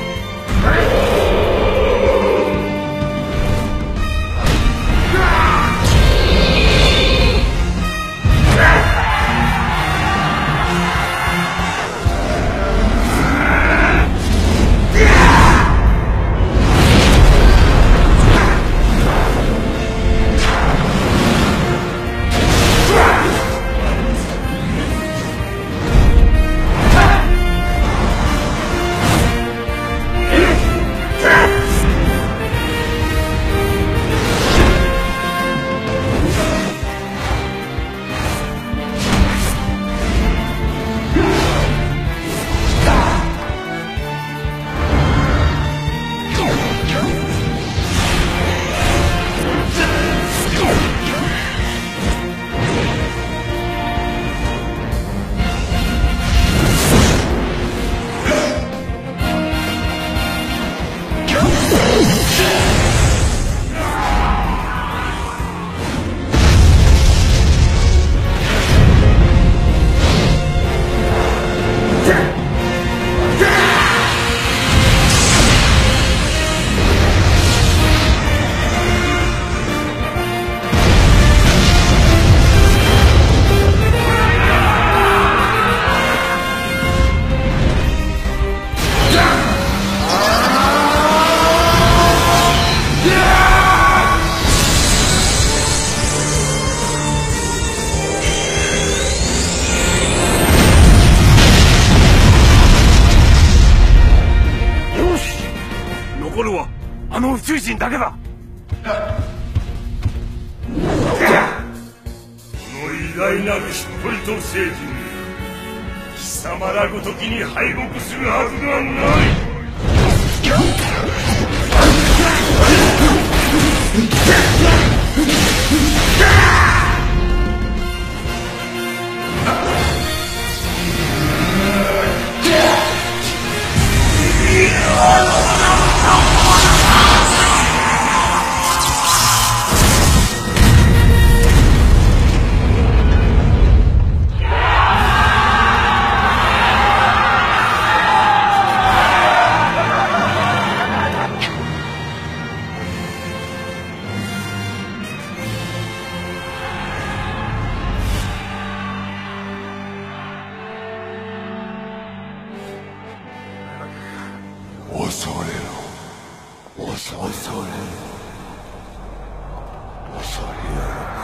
あの宇宙人だけだ。 この偉大なるヒッポリト星人、貴様らごときに敗北するはずがない。 恐れろ。恐れろ。恐れろ。恐れろ。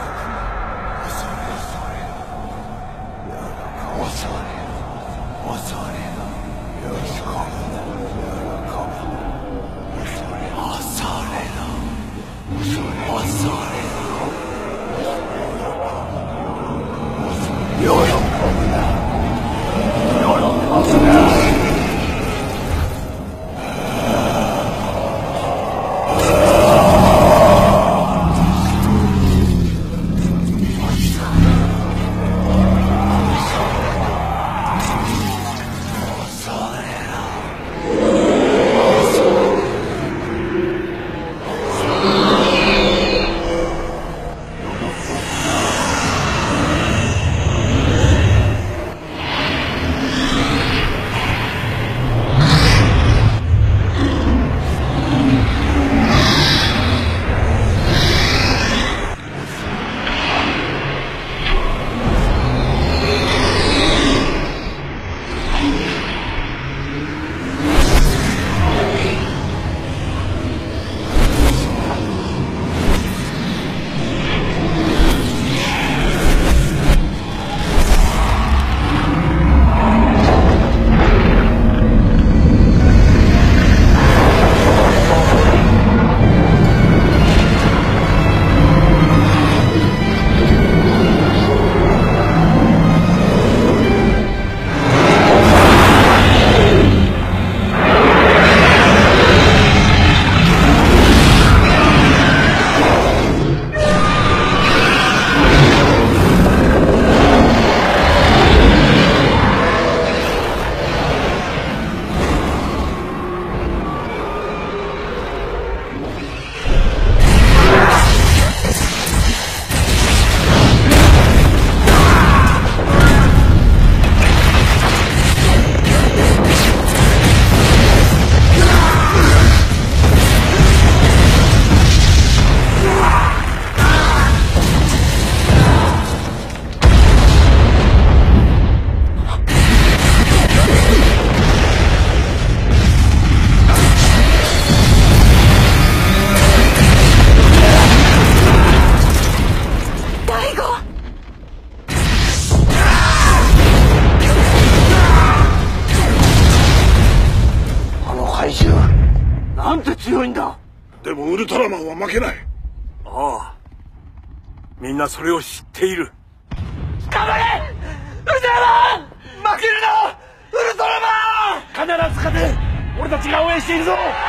強いんだ。でもウルトラマンは負けない。ああ、みんなそれを知っている。 頑張れウルトラマン、負けるなウルトラマン。必ず勝て、俺たちが応援しているぞ。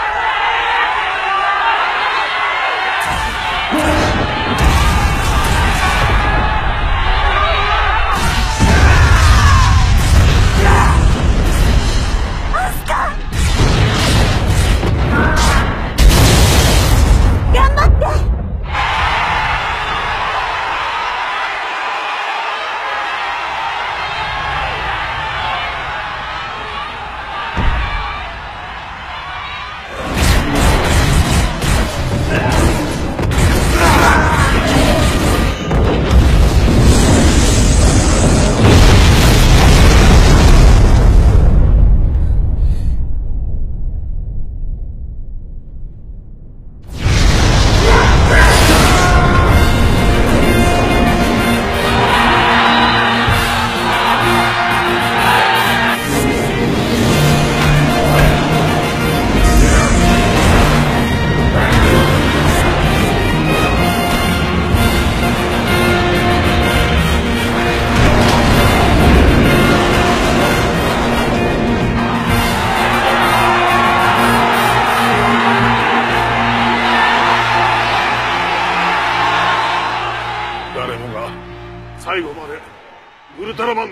頑張って。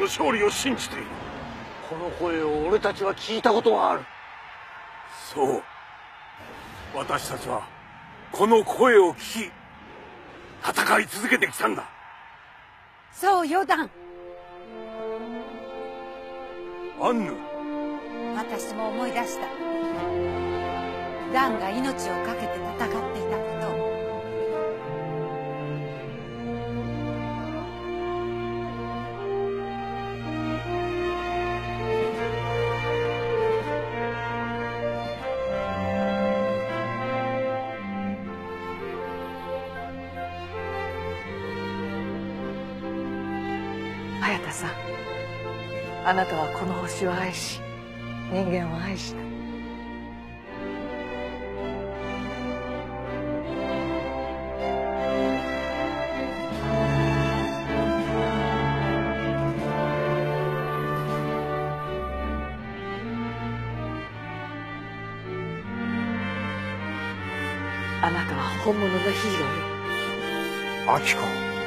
の勝利を信じている。 この声を俺たちは聞いたことがある。 そう、私たちはこの声を聞き戦い続けてきたんだ。 そうよ、ダン。 アンヌ、 私も思い出した。ダンが命を懸けて戦っていたことを。 綾田さん、あなたはこの星を愛し、人間を愛した。あなたは本物のヒーローよ。 アキコ。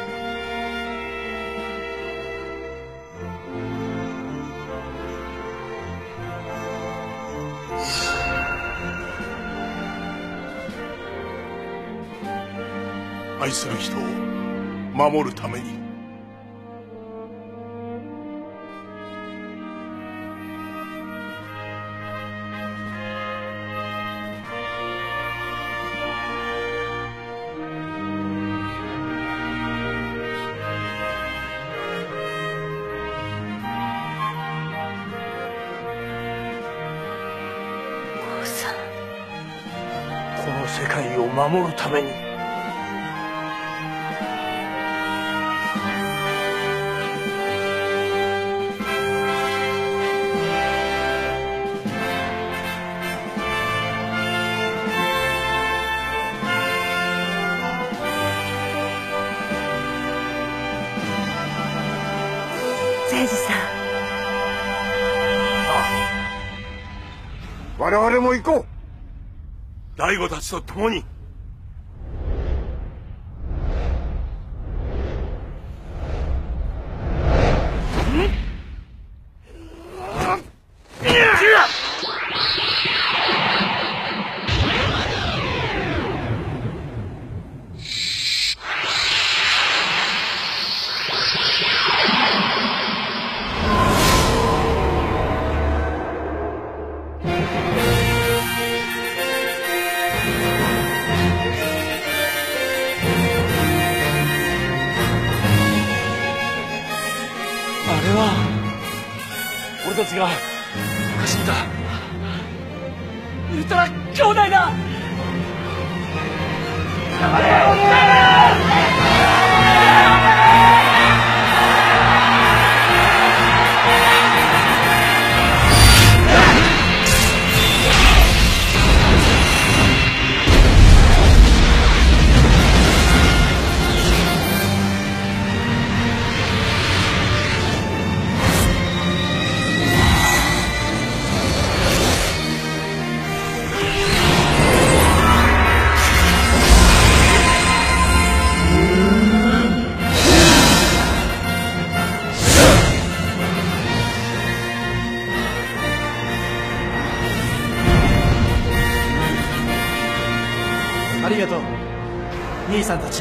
愛する人を守るために。 この世界を守るために。 誠司さん。 我々も行こう。大吾たちと共に。 俺たちが昔いたウルトラ兄弟だ。 ありがとう兄さんたち。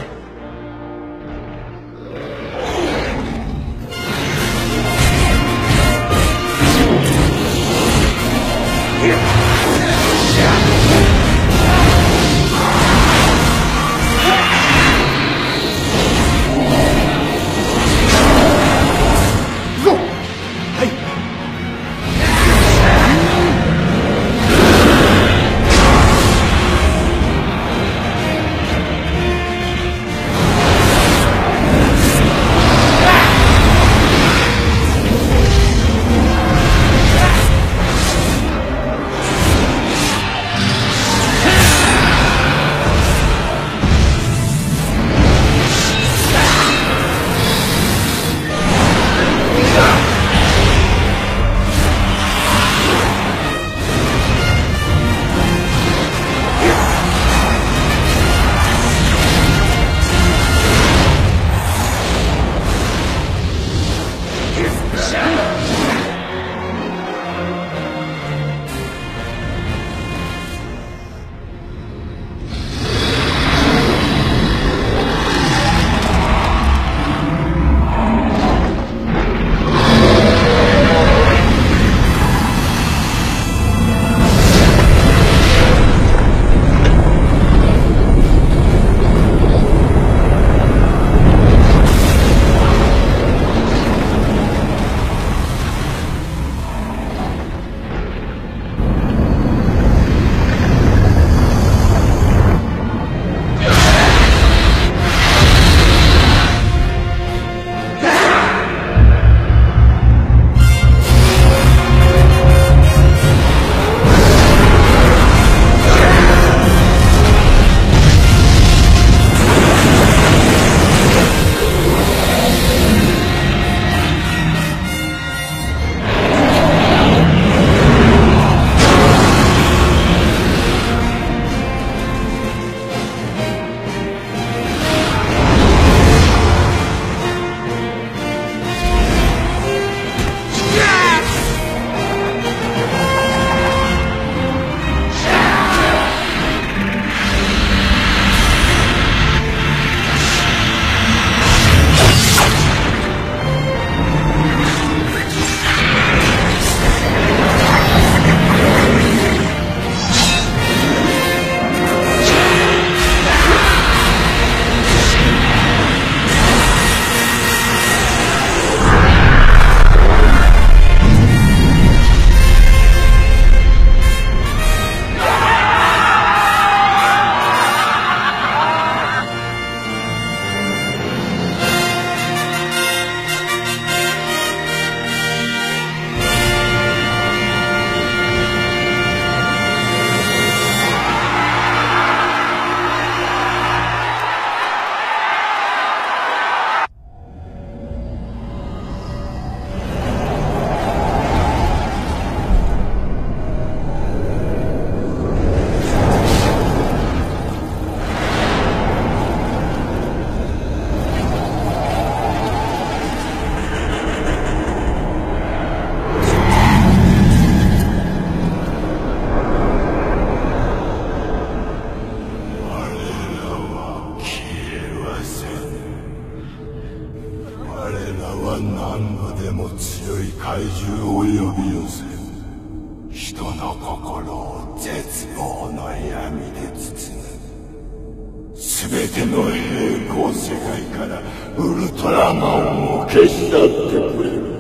絶望の闇で包む全ての平行世界からウルトラマンを消し去ってくれる。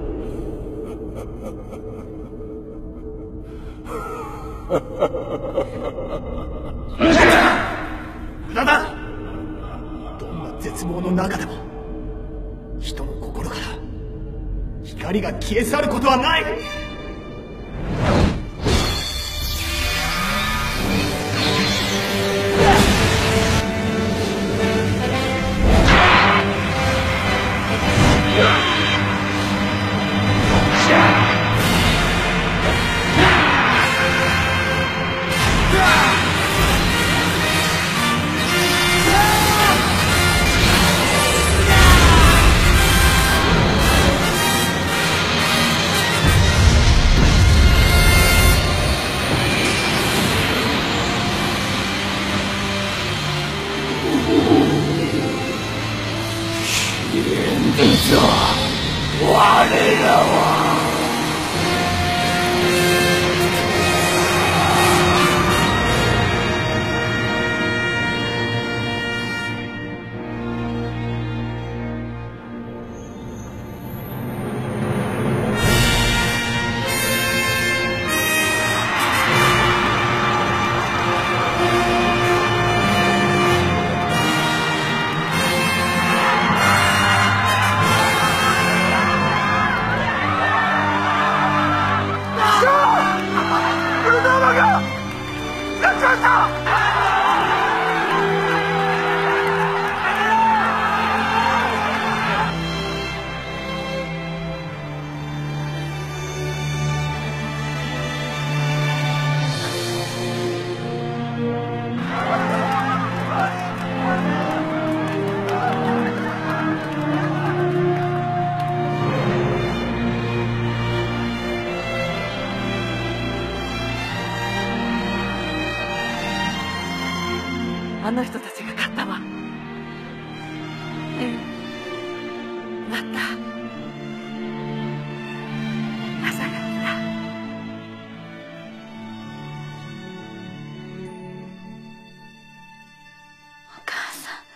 無駄だ。どんな絶望の中でも人の心から光が消え去ることはない。 我らはあの人たちが勝ったわ。うんまた朝が来た。お母さん。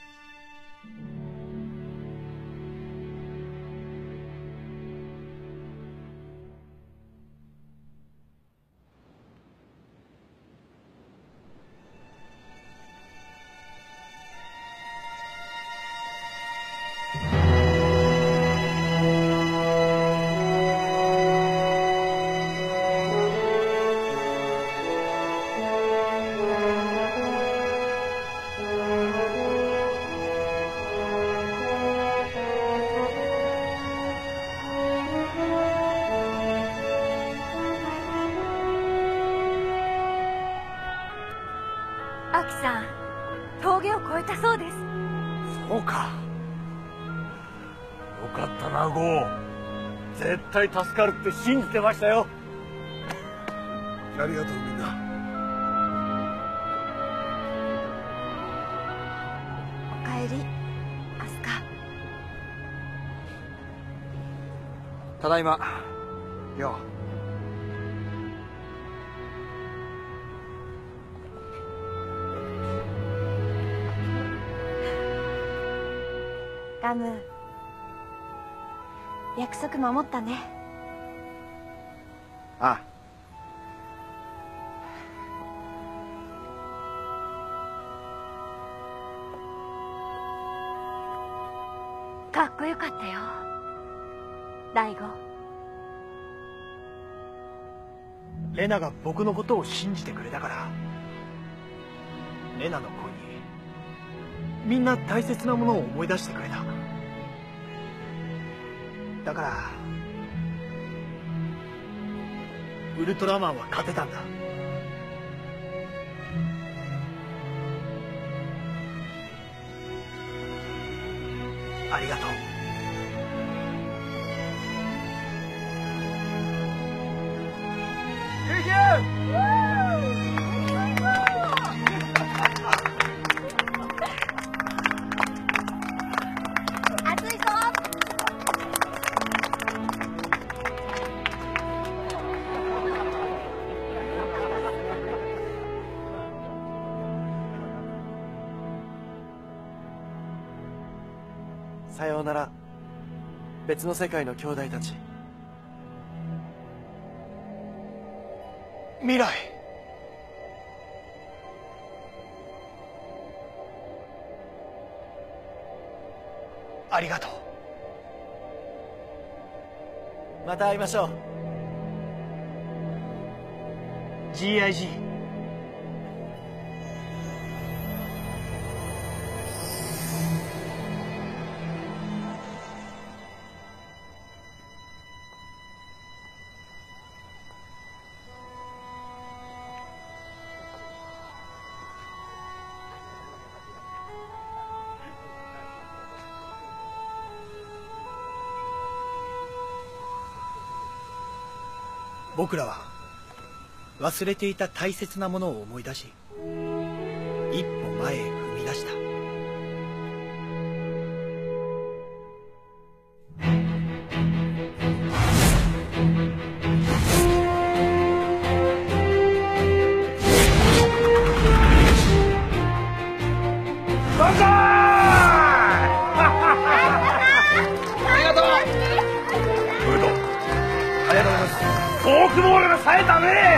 アキさん、峠を越えたそうです。 そうか。よかったな、ゴー。絶対助かるって信じてましたよ。 ありがとう、みんな。 おかえり、アスカ。 ただいま。よう。 ラム、約束守ったね。 ああ。かっこよかったよ、大吾。 レナが僕のことを信じてくれたから、レナの声にみんな大切なものを思い出してくれた。だからウルトラマンは勝てたんだ。ありがとう。 さようなら、別の世界の兄弟たち。未来。ありがとう。また会いましょう。 ジーアイジー。僕らは忘れていた大切なものを思い出し、一歩前へ踏み出した。 バンザーイありがとう。 ブート、ありがとうございます。 フォークボールが冴えたね。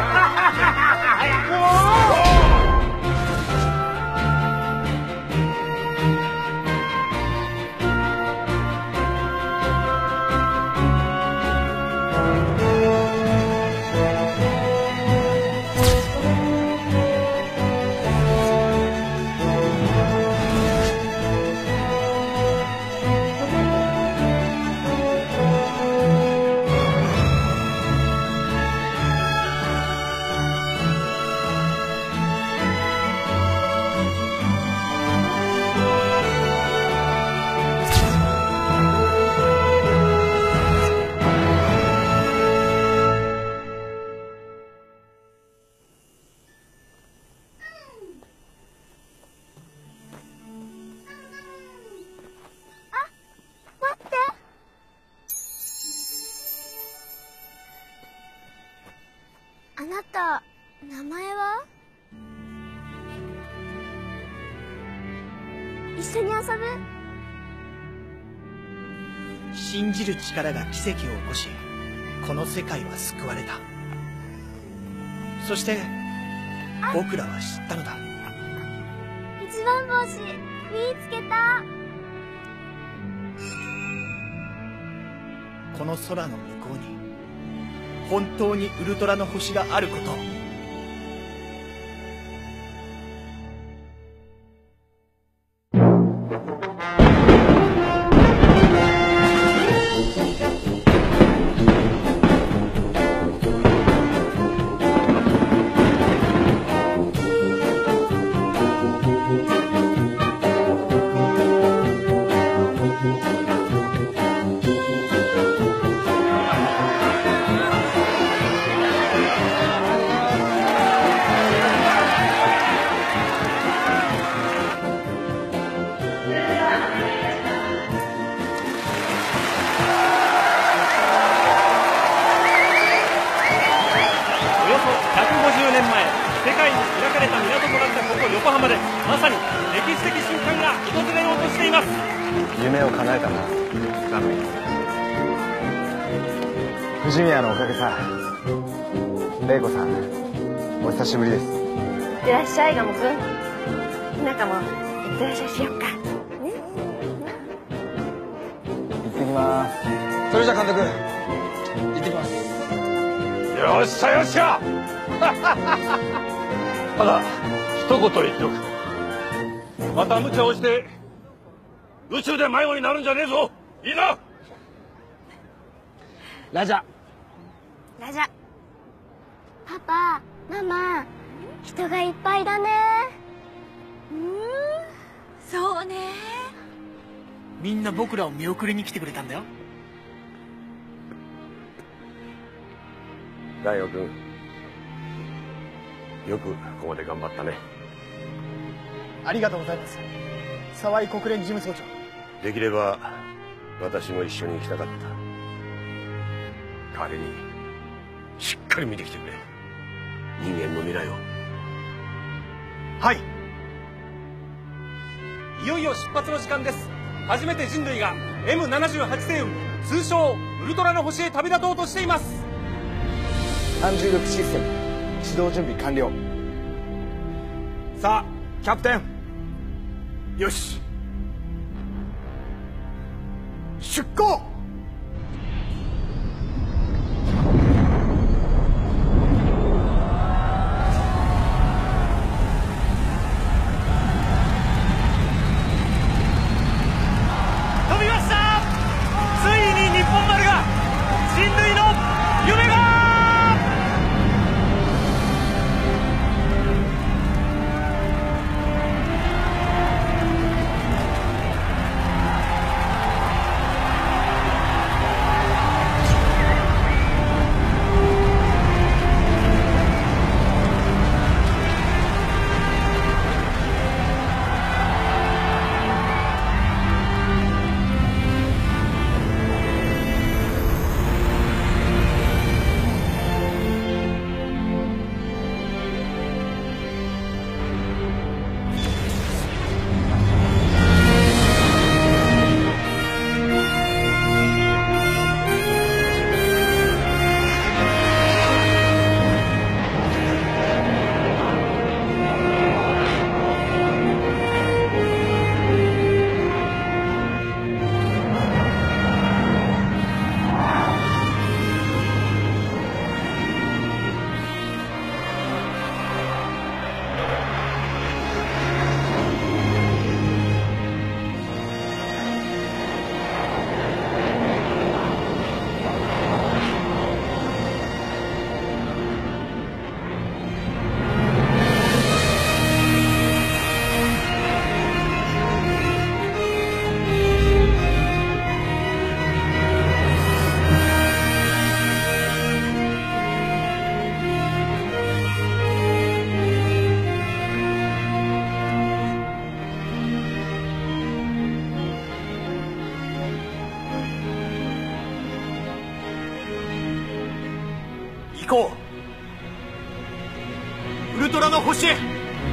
あなた、名前は？一緒に遊ぶ？ 信じる力が奇跡を起こし、この世界は救われた。そして僕らは知ったのだ。 一番星見つけた。 この空の向こうに本当にウルトラの星があることを。 夢を叶えたな、ガンビ。藤宮のおかげさ。玲子さん、お久しぶりです。 いってらっしゃい、ガモくん。ひなかもいってらっしゃいしよっか。ね、 行ってきます。 それじゃ監督、行ってきます。 よっしゃよっしゃ。ただ一言言っておく。また無茶をして宇宙で迷子になるんじゃねえぞ。いいな。 ラジャ。 ラジャ。パパ、ママ、人がいっぱいだね。 うーん、そうね。 みんな僕らを見送りに来てくれたんだよ。 大悟君、よくここまで頑張ったね。 ありがとうございます、沢井国連事務総長。 できれば私も一緒に行きたかった。代わりにしっかり見てきてくれ、人間の未来を。 はい。いよいよ出発の時間です。 初めて人類が エムななじゅうはち 星雲、通称ウルトラの星へ旅立とうとしています。 反重力システム始動準備完了。 さあキャプテン、よし出航。 飛びました。ついに日本丸が人類の夢が行こう、ウルトラの星へ。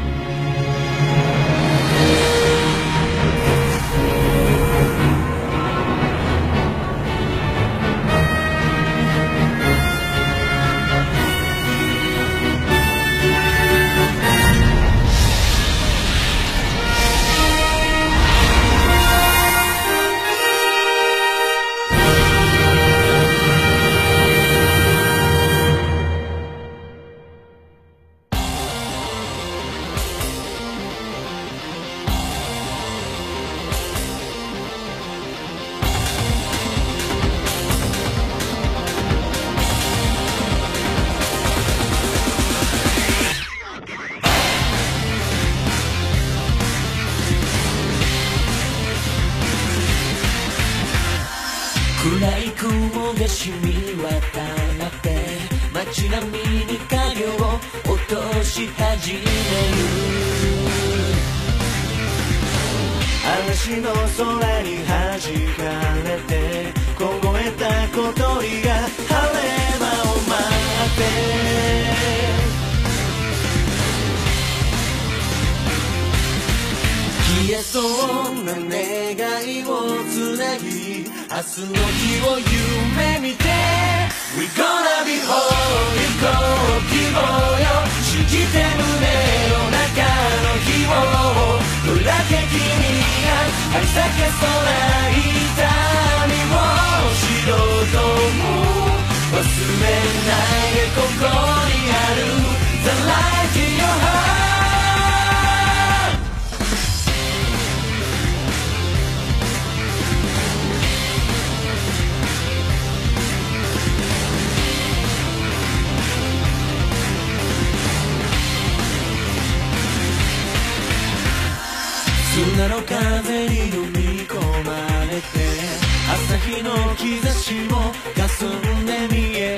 暗い雲が染み渡って街並みに影を落とし始める。嵐の空に弾かれて凍えた小鳥が晴れ間を待って消えそうな願いをつなぎ明日の日を夢見て We gonna be whole 行こう希望よ信じて胸の中の希望どれだけ君が愛さけそうな痛みをしようとも忘れないでここにある The light in your heart砂の風に飲み込まれて朝日の兆しも霞んで見えない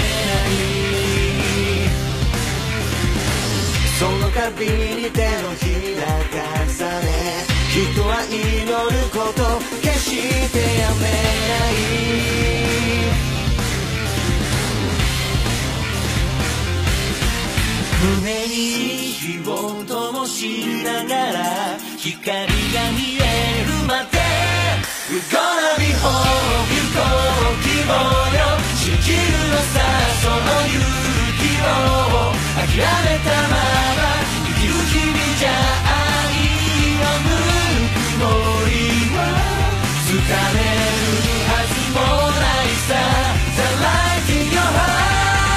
その度に手のひら返され人は祈ること決してやめない胸に火を灯しながら光が見えるまで We're gonna be home 行こう希望よ信じるのさその勇気を諦めたまま生きる日々じゃ愛のぬくもりをつかめるはずもないさ The light in your heart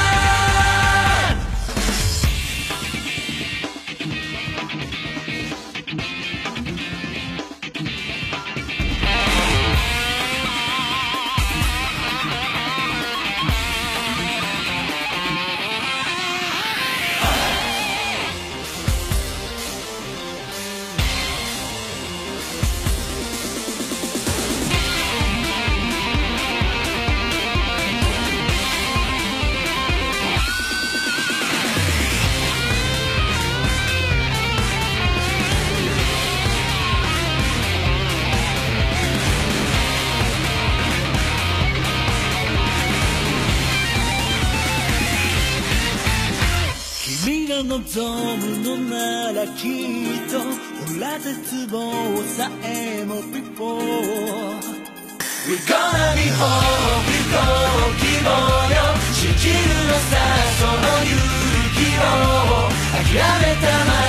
望むのならきっとほら絶望さえも before We're gonna be home 行こう希望よ信じるのさその勇気を諦めたまま